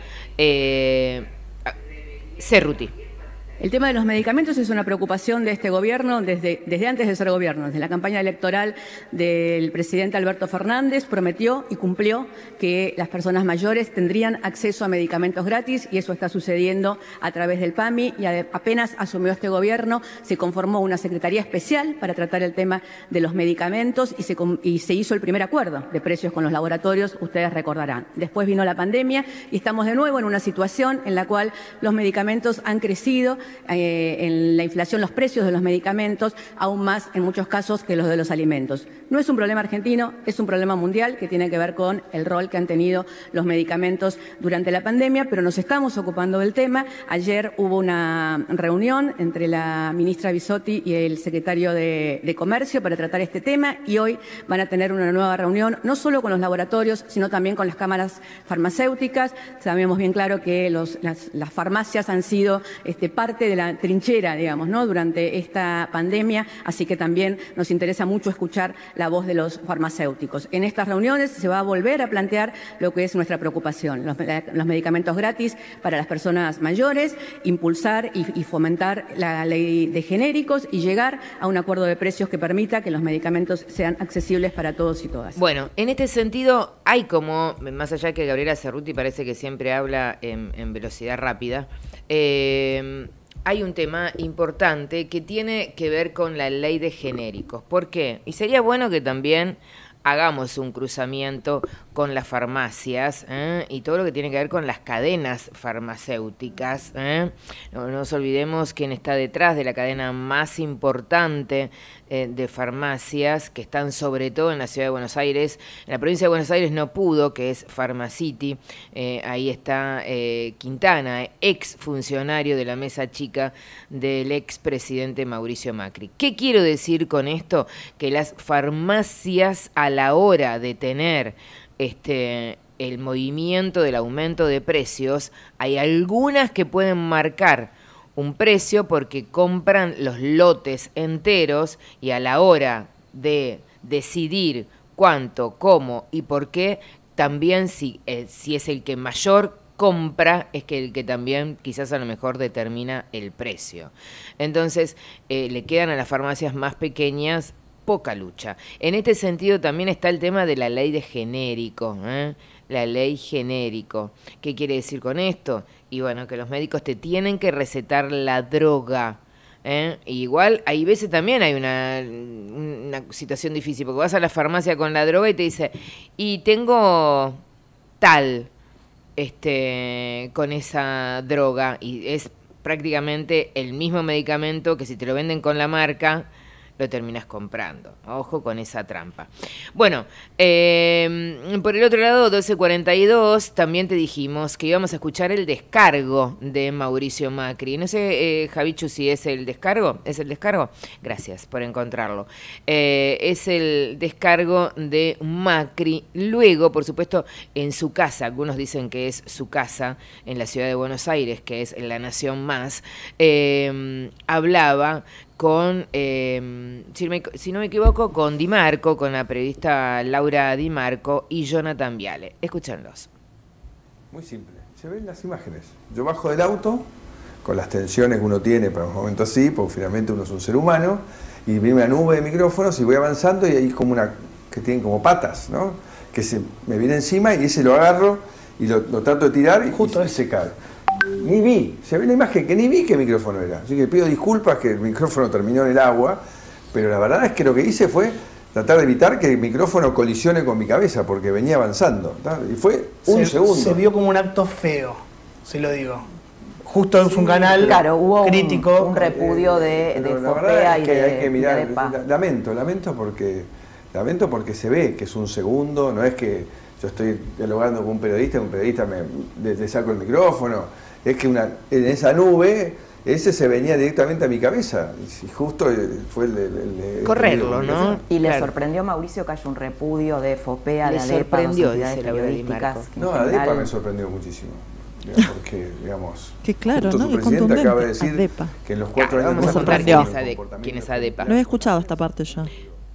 [SPEAKER 3] eh, Cerruti.
[SPEAKER 4] El tema de los medicamentos es una preocupación de este gobierno desde, desde antes de ser gobierno. Desde la campaña electoral del presidente Alberto Fernández prometió y cumplió que las personas mayores tendrían acceso a medicamentos gratis y eso está sucediendo a través del P A M I y apenas asumió este gobierno se conformó una secretaría especial para tratar el tema de los medicamentos y se, y se hizo el primer acuerdo de precios con los laboratorios, ustedes recordarán. Después vino la pandemia y estamos de nuevo en una situación en la cual los medicamentos han crecido. Eh, en la inflación los precios de los medicamentos, aún más en muchos casos que los de los alimentos. No es un problema argentino, es un problema mundial que tiene que ver con el rol que han tenido los medicamentos durante la pandemia, pero nos estamos ocupando del tema. Ayer hubo una reunión entre la ministra Bisotti y el secretario de, de Comercio para tratar este tema y hoy van a tener una nueva reunión, no solo con los laboratorios, sino también con las cámaras farmacéuticas. Sabemos bien claro que los, las, las farmacias han sido este, parte de la trinchera, digamos, ¿no? durante esta pandemia, así que también nos interesa mucho escuchar la voz de los farmacéuticos. En estas reuniones se va a volver a plantear lo que es nuestra preocupación, los, los medicamentos gratis para las personas mayores, impulsar y, y fomentar la ley de genéricos y llegar a un acuerdo de precios que permita que los medicamentos sean accesibles para todos y todas.
[SPEAKER 3] Bueno, en este sentido hay como, más allá que Gabriela Cerruti parece que siempre habla en, en velocidad rápida, eh, hay un tema importante que tiene que ver con la ley de genéricos. ¿Por qué? Y sería bueno que también hagamos un cruzamiento con las farmacias ¿eh? y todo lo que tiene que ver con las cadenas farmacéuticas. ¿eh? No nos olvidemos quién está detrás de la cadena más importante eh, de farmacias, que están sobre todo en la ciudad de Buenos Aires. En la provincia de Buenos Aires no pudo, que es Pharmacity. Eh, ahí está eh, Quintana, ex funcionario de la mesa chica del expresidente Mauricio Macri. ¿Qué quiero decir con esto? Que las farmacias, a la hora de tener este el movimiento del aumento de precios, hay algunas que pueden marcar un precio porque compran los lotes enteros y a la hora de decidir cuánto, cómo y por qué, también si, eh, si es el que mayor compra, es que el que también quizás a lo mejor determina el precio. Entonces, eh, le quedan a las farmacias más pequeñas poca lucha. En este sentido también está el tema de la ley de genérico, ¿eh? La ley genérico. ¿Qué quiere decir con esto? Y bueno, que los médicos te tienen que recetar la droga. ¿eh? Y igual, hay veces también hay una, una situación difícil, porque vas a la farmacia con la droga y te dice, y tengo tal, este, con esa droga, y es prácticamente el mismo medicamento que si te lo venden con la marca, lo terminas comprando. Ojo con esa trampa. Bueno, eh, por el otro lado, doce cuarenta y dos, también te dijimos que íbamos a escuchar el descargo de Mauricio Macri. No sé, eh, Javichu, si es el descargo. ¿Es el descargo? Gracias por encontrarlo. Eh, es el descargo de Macri. Luego, por supuesto, en su casa, algunos dicen que es su casa, en la ciudad de Buenos Aires, que es La Nación Más, eh, hablaba con, eh, si, me, si no me equivoco, con Di Marco, con la periodista Laura Di Marco y Jonathan Viale. Escúchenlos.
[SPEAKER 6] Muy simple, se ven las imágenes. Yo bajo del auto, con las tensiones que uno tiene para un momento así, porque finalmente uno es un ser humano, y viene una nube de micrófonos y voy avanzando y hay como una, que tienen como patas, ¿no? Que se me viene encima y ese lo agarro y lo, lo trato de tirar y justo y se cae. Ni vi, se ve la imagen que ni vi qué micrófono era. Así que pido disculpas que el micrófono terminó en el agua, pero la verdad es que lo que hice fue tratar de evitar que el micrófono colisione con mi cabeza, porque venía avanzando. ¿tá? Y fue un
[SPEAKER 8] se,
[SPEAKER 6] segundo.
[SPEAKER 8] Se vio como un acto feo, se lo digo. Justo es un canal
[SPEAKER 13] claro, hubo
[SPEAKER 8] crítico.
[SPEAKER 13] Un, un repudio de, de Fopea
[SPEAKER 6] es
[SPEAKER 13] y
[SPEAKER 6] que
[SPEAKER 13] de,
[SPEAKER 6] hay que mirar,
[SPEAKER 13] de ADEPA.
[SPEAKER 6] Lamento, lamento porque, lamento porque se ve que es un segundo, no es que yo estoy dialogando con un periodista y un periodista me, le, le saco el micrófono. Es que una, en esa nube, ese se venía directamente a mi cabeza. Y justo fue el... el, el
[SPEAKER 3] correrlo, el, ¿no?
[SPEAKER 13] Y le claro. sorprendió a Mauricio que haya un repudio de Fopea,
[SPEAKER 3] le
[SPEAKER 13] de ADEPA,
[SPEAKER 3] sorprendió,
[SPEAKER 13] dos entidades periodísticas.
[SPEAKER 6] No,
[SPEAKER 13] general...
[SPEAKER 6] ADEPA me sorprendió muchísimo. Digamos, porque, digamos...
[SPEAKER 14] Que claro,
[SPEAKER 6] justo
[SPEAKER 14] ¿no?
[SPEAKER 6] su presidente acaba de decir
[SPEAKER 14] ADEPA.
[SPEAKER 6] que en los cuatro
[SPEAKER 3] claro,
[SPEAKER 6] años...
[SPEAKER 3] Vamos a contar quién es ADEPA.
[SPEAKER 14] No he escuchado esta parte yo.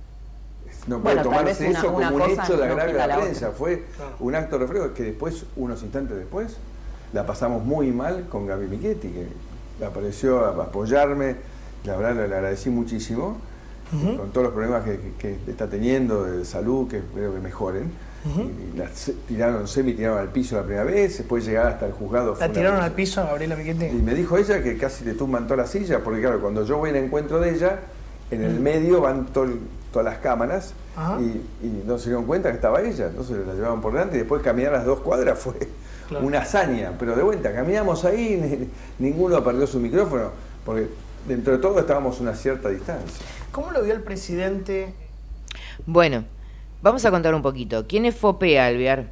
[SPEAKER 6] No puede
[SPEAKER 13] bueno,
[SPEAKER 6] tomarse
[SPEAKER 13] una,
[SPEAKER 6] eso
[SPEAKER 13] una
[SPEAKER 6] como un hecho de
[SPEAKER 13] no
[SPEAKER 6] agravio a la
[SPEAKER 13] la
[SPEAKER 6] prensa.
[SPEAKER 13] otra.
[SPEAKER 6] Fue un acto de reflejo que después, unos instantes después, la pasamos muy mal con Gaby Michetti, que apareció a apoyarme, la verdad le agradecí muchísimo, uh-huh. con todos los problemas que, que, que está teniendo de salud, que espero que mejoren. Uh-huh. Y, y la tiraron, semi tiraron al piso la primera vez, después llegar hasta el juzgado.
[SPEAKER 8] ¿La tiraron al piso a Gabriela Michetti?
[SPEAKER 6] Y me dijo ella que casi le tumban todas las sillas, porque claro, cuando yo voy al encuentro de ella, en el uh-huh. medio van todo el, todas las cámaras uh-huh. y, y no se dieron cuenta que estaba ella, entonces la llevaban por delante y después caminar las dos cuadras fue... Claro. Una hazaña, pero de vuelta, caminamos ahí, ninguno perdió su micrófono, porque dentro de todo estábamos a una cierta distancia.
[SPEAKER 8] ¿Cómo lo vio el presidente?
[SPEAKER 3] Bueno, vamos a contar un poquito. ¿Quién es Fopea, Alvear?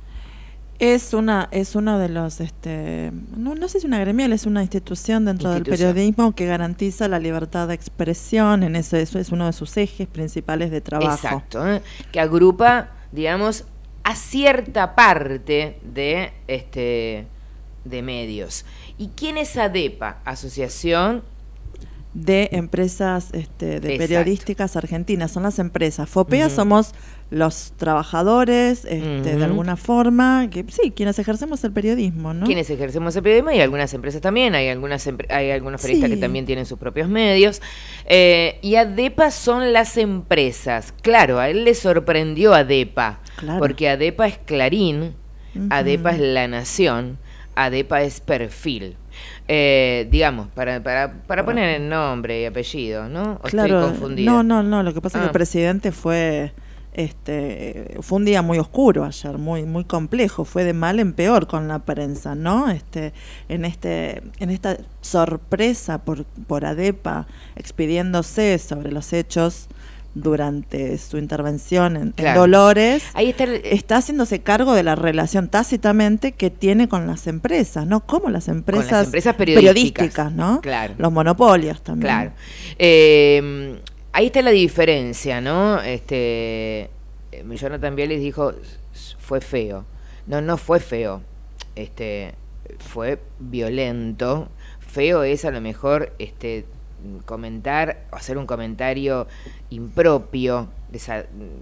[SPEAKER 14] Es una, es uno de los, este, no, no sé si una gremial, es una institución dentro institución. del periodismo que garantiza la libertad de expresión, en eso, eso es uno de sus ejes principales de trabajo.
[SPEAKER 3] Exacto, ¿eh? Que agrupa, digamos, a cierta parte de este de medios. ¿Y quién es ADEPA? Asociación
[SPEAKER 14] de Empresas este, de Periodísticas Argentinas, son las empresas. Fopea uh-huh. somos los trabajadores, este, uh-huh. de alguna forma, que sí, quienes ejercemos el periodismo, ¿no?
[SPEAKER 3] Quienes ejercemos el periodismo y algunas empresas también, hay algunas hay algunos periodistas sí. que también tienen sus propios medios. Eh, y ADEPA son las empresas. Claro, a él le sorprendió ADEPA, claro. porque ADEPA es Clarín, uh-huh. ADEPA es La Nación, ADEPA es Perfil. Eh, digamos, para, para, para poner el nombre y apellido, ¿no? ¿O
[SPEAKER 14] claro,
[SPEAKER 3] estoy confundida?
[SPEAKER 14] No, no, no, lo que pasa
[SPEAKER 3] ah.
[SPEAKER 14] es que el presidente fue Este, fue un día muy oscuro ayer, muy muy complejo, fue de mal en peor con la prensa, ¿no? Este, en este, en esta sorpresa por, por ADEPA expidiéndose sobre los hechos durante su intervención en,
[SPEAKER 3] claro.
[SPEAKER 14] en Dolores,
[SPEAKER 3] ahí está, el,
[SPEAKER 14] está haciéndose cargo de la relación tácitamente que tiene con las empresas, ¿no? Como las empresas,
[SPEAKER 3] las empresas periodísticas,
[SPEAKER 14] periodísticas, ¿no?
[SPEAKER 3] Claro.
[SPEAKER 14] Los monopolios también.
[SPEAKER 3] Claro. Eh, ahí está la diferencia, ¿no? Este, Jonathan Viales dijo, fue feo. No, no fue feo. Este, fue violento. Feo es a lo mejor este comentar o hacer un comentario impropio, desa,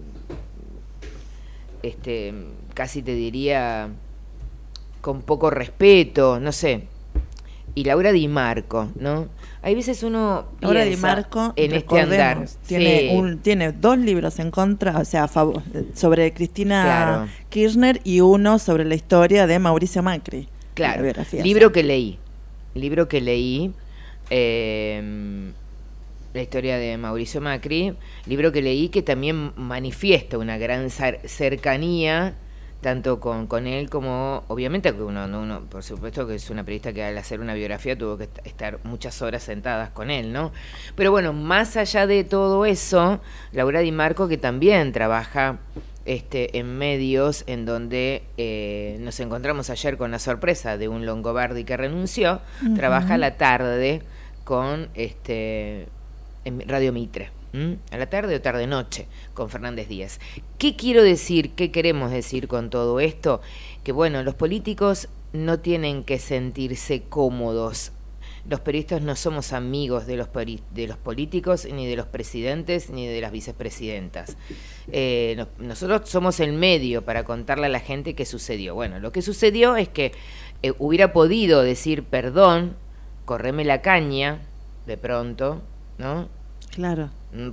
[SPEAKER 3] este, casi te diría con poco respeto, no sé. Y Laura Di Marco, ¿no? Hay veces uno piensa
[SPEAKER 14] Laura Di Marco,
[SPEAKER 3] en este andar.
[SPEAKER 14] Tiene,
[SPEAKER 3] sí.
[SPEAKER 14] un, tiene dos libros en contra, o sea, a favor, sobre Cristina
[SPEAKER 3] claro.
[SPEAKER 14] Kirchner y uno sobre la historia de Mauricio Macri.
[SPEAKER 3] Claro, libro que leí, libro que leí, eh, la historia de Mauricio Macri, libro que leí que también manifiesta una gran cercanía tanto con, con él como, obviamente, que uno, uno, por supuesto que es una periodista que al hacer una biografía tuvo que estar muchas horas sentadas con él, ¿no? Pero bueno, más allá de todo eso, Laura Di Marco, que también trabaja este, en medios en donde eh, nos encontramos ayer con la sorpresa de un Longobardi que renunció, uh-huh. trabaja a la tarde con este en Radio Mitre. ¿Mm? A la tarde o tarde-noche con Fernández Díaz. ¿Qué quiero decir, qué queremos decir con todo esto? Que bueno, los políticos no tienen que sentirse cómodos. Los periodistas no somos amigos de los, de los políticos, ni de los presidentes, ni de las vicepresidentas. Eh, no, nosotros somos el medio para contarle a la gente qué sucedió. Bueno, lo que sucedió es que eh, hubiera podido decir perdón, correme la caña, de pronto, ¿no?
[SPEAKER 14] Claro.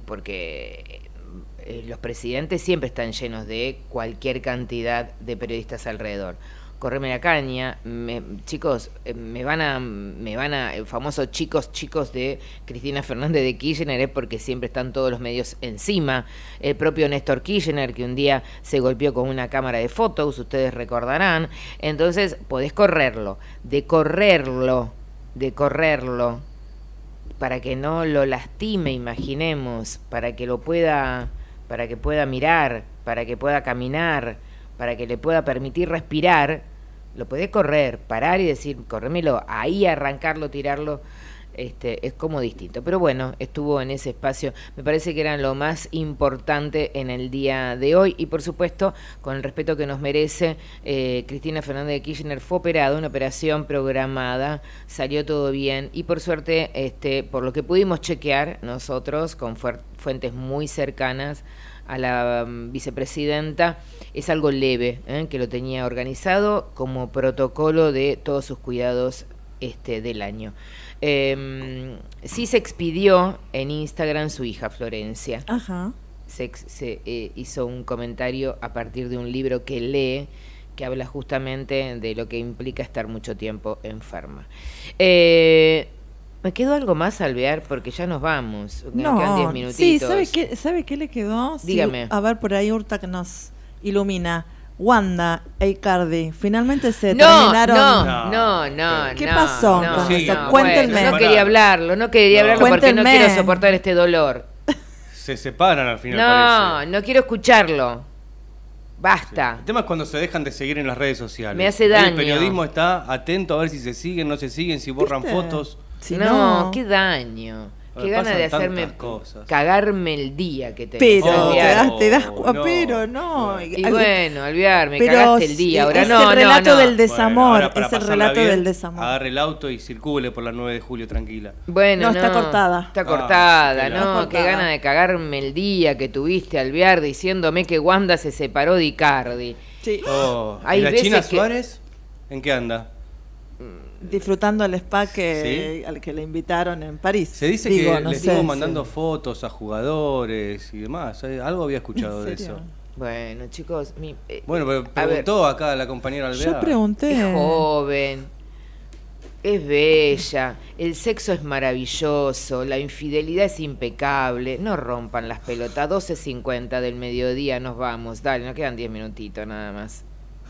[SPEAKER 3] Porque eh, los presidentes siempre están llenos de cualquier cantidad de periodistas alrededor. Correme la caña, me, chicos, eh, me van a, me van a, el famoso chicos, chicos de Cristina Fernández de Kirchner es porque siempre están todos los medios encima. El propio Néstor Kirchner, que un día se golpeó con una cámara de fotos, ustedes recordarán. Entonces, podés correrlo, de correrlo, de correrlo. Para que no lo lastime, imaginemos, para que lo pueda, para que pueda mirar, para que pueda caminar, para que le pueda permitir respirar, lo podés correr, parar y decir, corrémelo, ahí arrancarlo, tirarlo, este, es como distinto. Pero bueno, estuvo en ese espacio, me parece que era lo más importante en el día de hoy y por supuesto, con el respeto que nos merece, eh, Cristina Fernández de Kirchner fue operada, una operación programada, salió todo bien y por suerte, este, por lo que pudimos chequear nosotros con fuentes muy cercanas a la um, vicepresidenta, es algo leve, ¿eh? que lo tenía organizado como protocolo de todos sus cuidados este, del año. Eh, sí se expidió en Instagram su hija Florencia.
[SPEAKER 14] Ajá.
[SPEAKER 3] Se, se eh, hizo un comentario a partir de un libro que lee, que habla justamente de lo que implica estar mucho tiempo enferma. Eh, ¿Me quedó algo más, Alvear? Porque ya nos vamos.
[SPEAKER 14] No,
[SPEAKER 3] nos quedan diez minutitos.
[SPEAKER 14] Sí, ¿sabe qué, ¿sabe qué le quedó?
[SPEAKER 3] Dígame.
[SPEAKER 14] Sí, a ver, por ahí Urta que nos ilumina. Wanda e Icardi finalmente se
[SPEAKER 3] no,
[SPEAKER 14] terminaron.
[SPEAKER 3] No, no, no.
[SPEAKER 14] ¿Qué
[SPEAKER 3] no,
[SPEAKER 14] pasó
[SPEAKER 3] no,
[SPEAKER 14] con
[SPEAKER 3] sí,
[SPEAKER 14] eso?
[SPEAKER 3] no,
[SPEAKER 14] Cuéntenme.
[SPEAKER 3] Bueno, no quería hablarlo, no quería no. hablarlo
[SPEAKER 14] Cuéntenme.
[SPEAKER 3] porque no quiero soportar este dolor.
[SPEAKER 7] Se separan al final.
[SPEAKER 3] No,
[SPEAKER 7] parece.
[SPEAKER 3] no quiero escucharlo. Basta.
[SPEAKER 7] Sí. El tema es cuando se dejan de seguir en las redes sociales.
[SPEAKER 3] Me hace daño.
[SPEAKER 7] El periodismo está atento a ver si se siguen, no se siguen, si borran
[SPEAKER 14] ¿Viste?
[SPEAKER 7] fotos.
[SPEAKER 14] Si
[SPEAKER 3] no,
[SPEAKER 14] no,
[SPEAKER 3] qué daño. Qué
[SPEAKER 7] Pasan
[SPEAKER 3] gana de hacerme
[SPEAKER 7] cosas.
[SPEAKER 3] cagarme el día que te
[SPEAKER 14] Pero,
[SPEAKER 3] oh,
[SPEAKER 14] te das, te das
[SPEAKER 7] no.
[SPEAKER 14] pero no.
[SPEAKER 3] Y bueno, olvidarme,
[SPEAKER 14] pero
[SPEAKER 3] cagaste el día. Ahora
[SPEAKER 14] es
[SPEAKER 3] no,
[SPEAKER 14] el relato
[SPEAKER 3] no, no.
[SPEAKER 14] del desamor,
[SPEAKER 7] Bueno, para
[SPEAKER 14] es el
[SPEAKER 7] pasarla
[SPEAKER 14] relato
[SPEAKER 7] bien,
[SPEAKER 14] del desamor.
[SPEAKER 7] Agarre el auto y circule por la nueve de julio tranquila.
[SPEAKER 3] Bueno,
[SPEAKER 14] no,
[SPEAKER 3] no,
[SPEAKER 14] está cortada.
[SPEAKER 3] Está cortada,
[SPEAKER 7] Ah,
[SPEAKER 3] no,
[SPEAKER 14] está
[SPEAKER 3] qué
[SPEAKER 14] cortada.
[SPEAKER 3] gana de cagarme el día que tuviste, Alvear, diciéndome que Wanda se separó de Icardi.
[SPEAKER 14] Sí.
[SPEAKER 7] Oh,
[SPEAKER 3] Hay
[SPEAKER 7] ¿y la
[SPEAKER 3] veces
[SPEAKER 7] China
[SPEAKER 3] que-
[SPEAKER 7] Suárez? ¿En qué anda?
[SPEAKER 14] Disfrutando el spa que, al que le invitaron en París.
[SPEAKER 7] Se dice
[SPEAKER 14] Digo,
[SPEAKER 7] que
[SPEAKER 14] no
[SPEAKER 7] le
[SPEAKER 14] sé,
[SPEAKER 7] estuvo
[SPEAKER 14] sí.
[SPEAKER 7] mandando fotos a jugadores y demás. ¿eh? Algo había escuchado
[SPEAKER 14] ¿En
[SPEAKER 7] de
[SPEAKER 14] serio?
[SPEAKER 7] eso.
[SPEAKER 3] Bueno, chicos, mi, eh,
[SPEAKER 7] Bueno, pero
[SPEAKER 3] a ver,
[SPEAKER 7] preguntó acá la compañera Alvear.
[SPEAKER 14] Yo pregunté.
[SPEAKER 3] es joven. Es bella, el sexo es maravilloso, la infidelidad es impecable. No rompan las pelotas. doce cincuenta del mediodía, nos vamos. Dale, nos quedan diez minutitos nada más.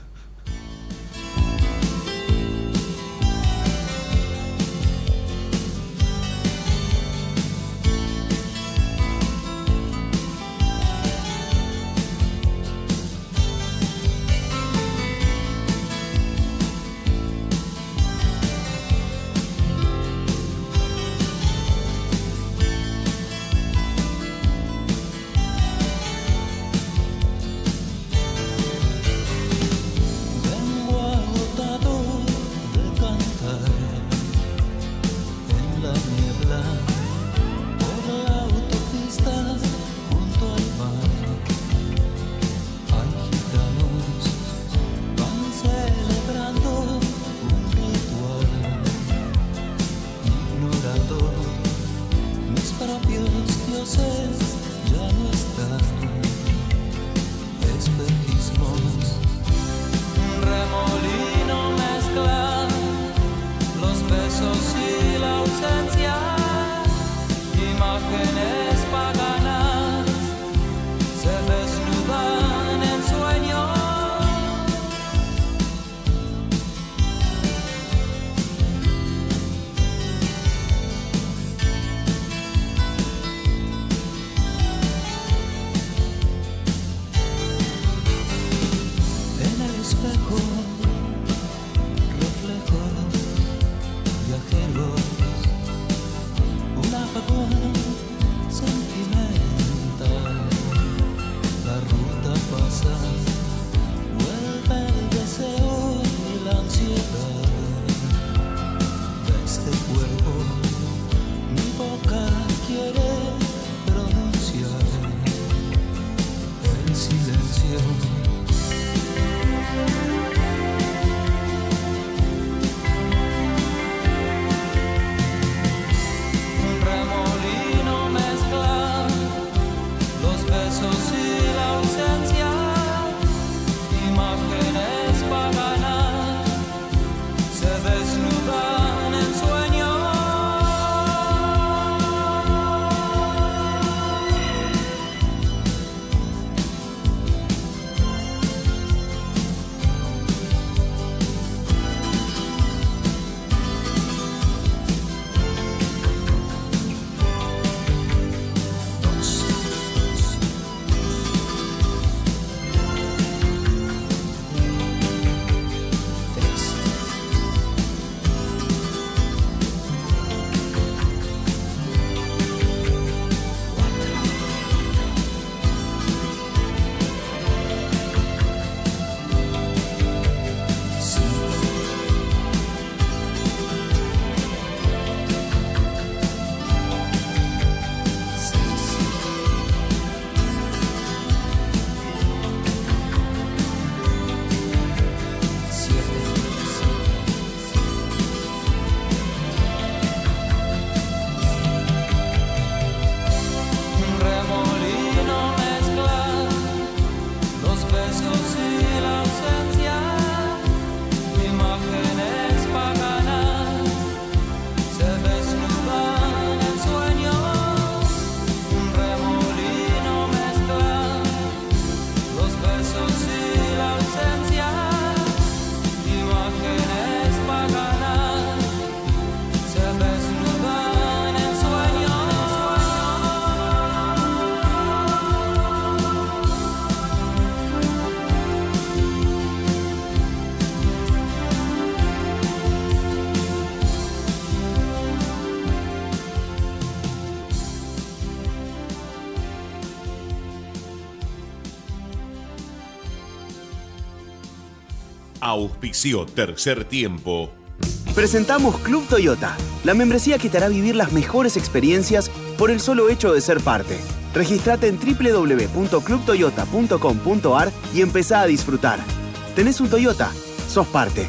[SPEAKER 11] Auspició Tercer Tiempo.
[SPEAKER 15] Presentamos Club Toyota, la membresía que te hará vivir las mejores experiencias por el solo hecho de ser parte. Regístrate en doble u doble u doble u punto club toyota punto com punto a r y empezá a disfrutar. ¿Tenés un Toyota? Sos parte.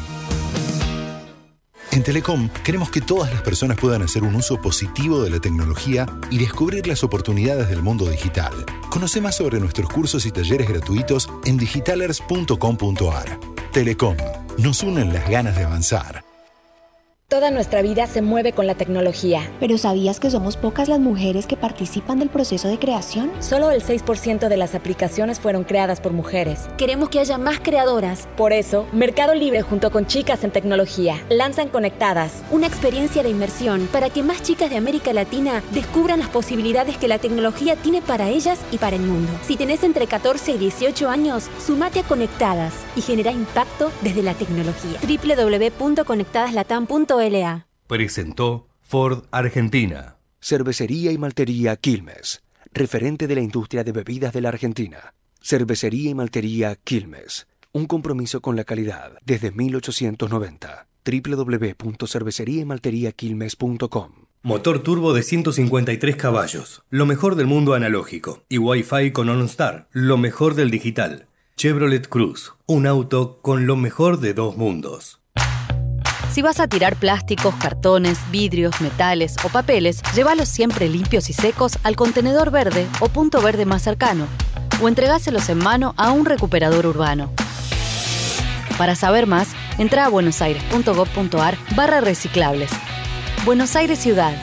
[SPEAKER 16] En Telecom queremos que todas las personas puedan hacer un uso positivo de la tecnología y descubrir las oportunidades del mundo digital. Conoce más sobre nuestros cursos y talleres gratuitos en digitalers punto com punto a r. Telecom, nos unen las ganas de avanzar.
[SPEAKER 2] Toda nuestra vida se mueve con la tecnología.
[SPEAKER 17] ¿Pero sabías que somos pocas las mujeres que participan del proceso de creación?
[SPEAKER 2] Solo el seis por ciento de las aplicaciones fueron creadas por mujeres.
[SPEAKER 17] Queremos que haya más creadoras.
[SPEAKER 2] Por eso, Mercado Libre junto con Chicas en Tecnología lanzan Conectadas.
[SPEAKER 17] Una experiencia de inmersión para que más chicas de América Latina descubran las posibilidades que la tecnología tiene para ellas y para el mundo. Si tenés entre catorce y dieciocho años, sumate a Conectadas y genera impacto desde la tecnología. doble u doble u doble u punto conectadas latam punto l a
[SPEAKER 18] Presentó Ford Argentina.
[SPEAKER 19] Cervecería y Maltería Quilmes, referente de la industria de bebidas de la Argentina. Cervecería y Maltería Quilmes, un compromiso con la calidad desde mil ochocientos noventa. doble u doble u doble u punto cervecería y maltería quilmes punto com.
[SPEAKER 18] Motor turbo de ciento cincuenta y tres caballos, lo mejor del mundo analógico. Y Wi-Fi con OnStar, lo mejor del digital. Chevrolet Cruze, un auto con lo mejor de dos mundos.
[SPEAKER 20] Si vas a tirar plásticos, cartones, vidrios, metales o papeles, llévalos siempre limpios y secos al contenedor verde o punto verde más cercano, o entregáselos en mano a un recuperador urbano. Para saber más, entra a buenosaires.gov.ar barra reciclables. Buenos Aires Ciudad.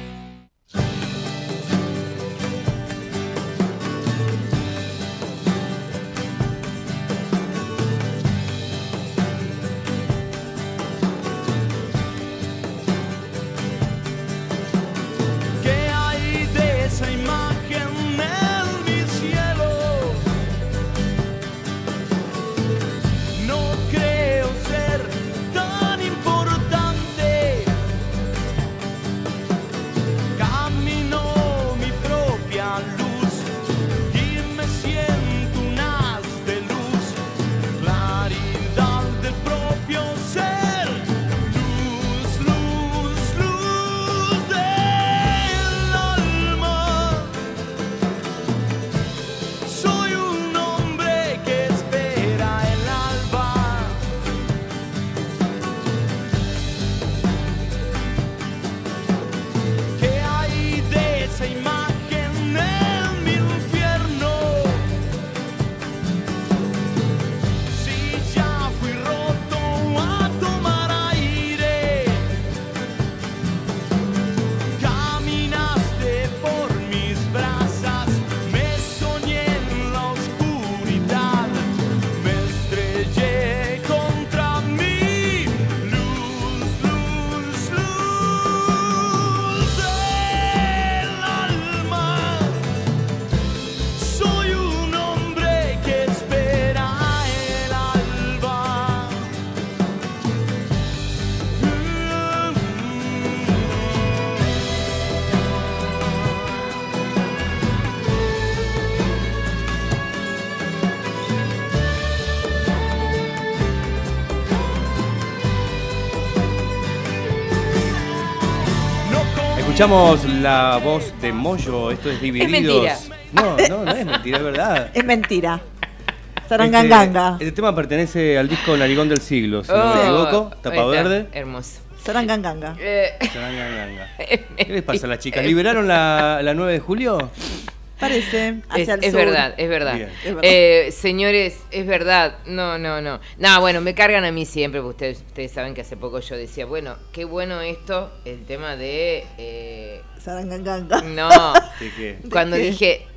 [SPEAKER 7] Escuchamos la voz de Moyo, esto es Divididos.
[SPEAKER 3] Es mentira.
[SPEAKER 7] No, no, no es mentira, es verdad.
[SPEAKER 14] Es mentira. Saranganganga.
[SPEAKER 7] Este, este tema pertenece al disco Narigón del Siglo, si
[SPEAKER 3] Oh,
[SPEAKER 7] no me equivoco. Tapa
[SPEAKER 3] está,
[SPEAKER 7] verde.
[SPEAKER 3] Hermoso.
[SPEAKER 14] Saranganganga.
[SPEAKER 3] Eh,
[SPEAKER 7] Saranganganga. ¿Qué les pasa a las chicas? ¿Liberaron la, la nueve de julio?
[SPEAKER 14] Parece.
[SPEAKER 3] Es,
[SPEAKER 14] Hacia el
[SPEAKER 3] es
[SPEAKER 14] sur.
[SPEAKER 3] verdad, es verdad.
[SPEAKER 7] Bien.
[SPEAKER 14] Es verdad.
[SPEAKER 3] Eh, señores, es verdad. No, no, no. No, bueno, me cargan a mí siempre, porque ustedes, ustedes saben que hace poco yo decía, bueno, qué bueno esto, el tema de... Eh,
[SPEAKER 14] Saranganganga.
[SPEAKER 3] no,
[SPEAKER 7] ¿De qué?
[SPEAKER 3] cuando
[SPEAKER 14] ¿De qué?
[SPEAKER 3] dije...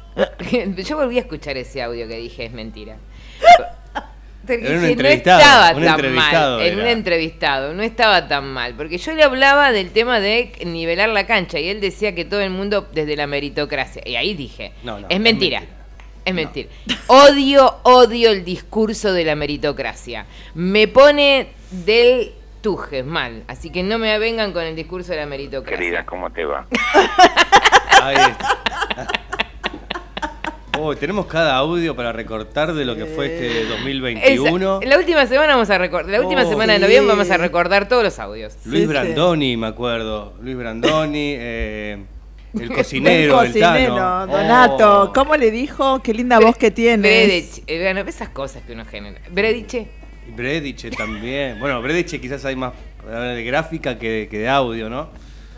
[SPEAKER 3] Yo volví a escuchar ese audio que dije, es mentira. Porque
[SPEAKER 7] Era un
[SPEAKER 3] dije,
[SPEAKER 7] entrevistado,
[SPEAKER 3] no estaba
[SPEAKER 7] un
[SPEAKER 3] tan
[SPEAKER 7] entrevistado
[SPEAKER 3] mal, en un
[SPEAKER 7] era.
[SPEAKER 3] entrevistado, no estaba tan mal, porque yo le hablaba del tema de nivelar la cancha y él decía que todo el mundo desde la meritocracia, y ahí dije,
[SPEAKER 7] No, no,
[SPEAKER 3] es mentira,
[SPEAKER 7] es
[SPEAKER 3] es mentira. Odio, odio el discurso de la meritocracia, me pone del tujes mal, así que no me vengan con el discurso de la meritocracia.
[SPEAKER 21] Querida, ¿cómo te va?
[SPEAKER 7] Ahí está. Oh, tenemos cada audio para recortar de lo que fue este dos mil veintiuno.
[SPEAKER 3] Esa, la última semana vamos a recordar, la última
[SPEAKER 7] Oh,
[SPEAKER 3] semana de
[SPEAKER 14] sí.
[SPEAKER 3] noviembre vamos a recordar todos los audios.
[SPEAKER 7] Luis
[SPEAKER 14] Sí,
[SPEAKER 7] Brandoni, me acuerdo. Luis Brandoni, eh, el cocinero,
[SPEAKER 14] El
[SPEAKER 7] el
[SPEAKER 14] cocinero,
[SPEAKER 7] Tano.
[SPEAKER 14] Donato.
[SPEAKER 7] Oh.
[SPEAKER 14] ¿Cómo le dijo? Qué linda voz que tienes.
[SPEAKER 3] Bredich, eh, bueno, esas cosas que uno genera. Brediche.
[SPEAKER 7] Brediche también. Bueno, Brediche quizás hay más de gráfica que de, que de audio, ¿no?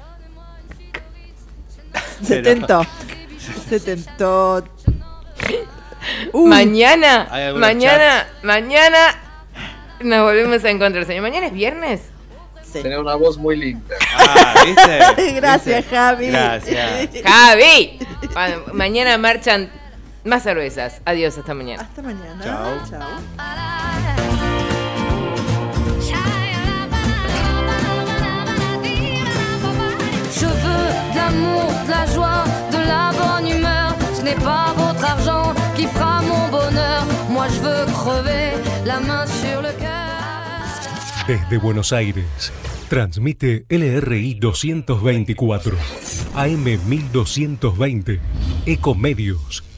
[SPEAKER 14] Se
[SPEAKER 7] Pero-
[SPEAKER 14] tentó. Se tentó. Uy.
[SPEAKER 3] Mañana,
[SPEAKER 7] Hay algunos
[SPEAKER 3] mañana, mañana nos volvemos a encontrar, señor. ¿Mañana es viernes?
[SPEAKER 14] Sí.
[SPEAKER 1] Tenés una voz muy linda.
[SPEAKER 7] Ah, ¿viste?
[SPEAKER 14] Gracias,
[SPEAKER 7] ¿Viste?
[SPEAKER 14] Javi.
[SPEAKER 7] Gracias.
[SPEAKER 3] Javi. Ma- mañana marchan más cervezas. Adiós, hasta mañana.
[SPEAKER 14] Hasta mañana.
[SPEAKER 7] Chao.
[SPEAKER 14] Chao.
[SPEAKER 9] Je veux de l'amour, de la joie, de la bonne humeur. Ce n'est pas votre argent qui fera mon bonheur. Moi je veux crever la main sur le cœur.
[SPEAKER 12] Desde Buenos Aires, transmite L R I doscientos veinticuatro, A M mil doscientos veinte, Ecomedios.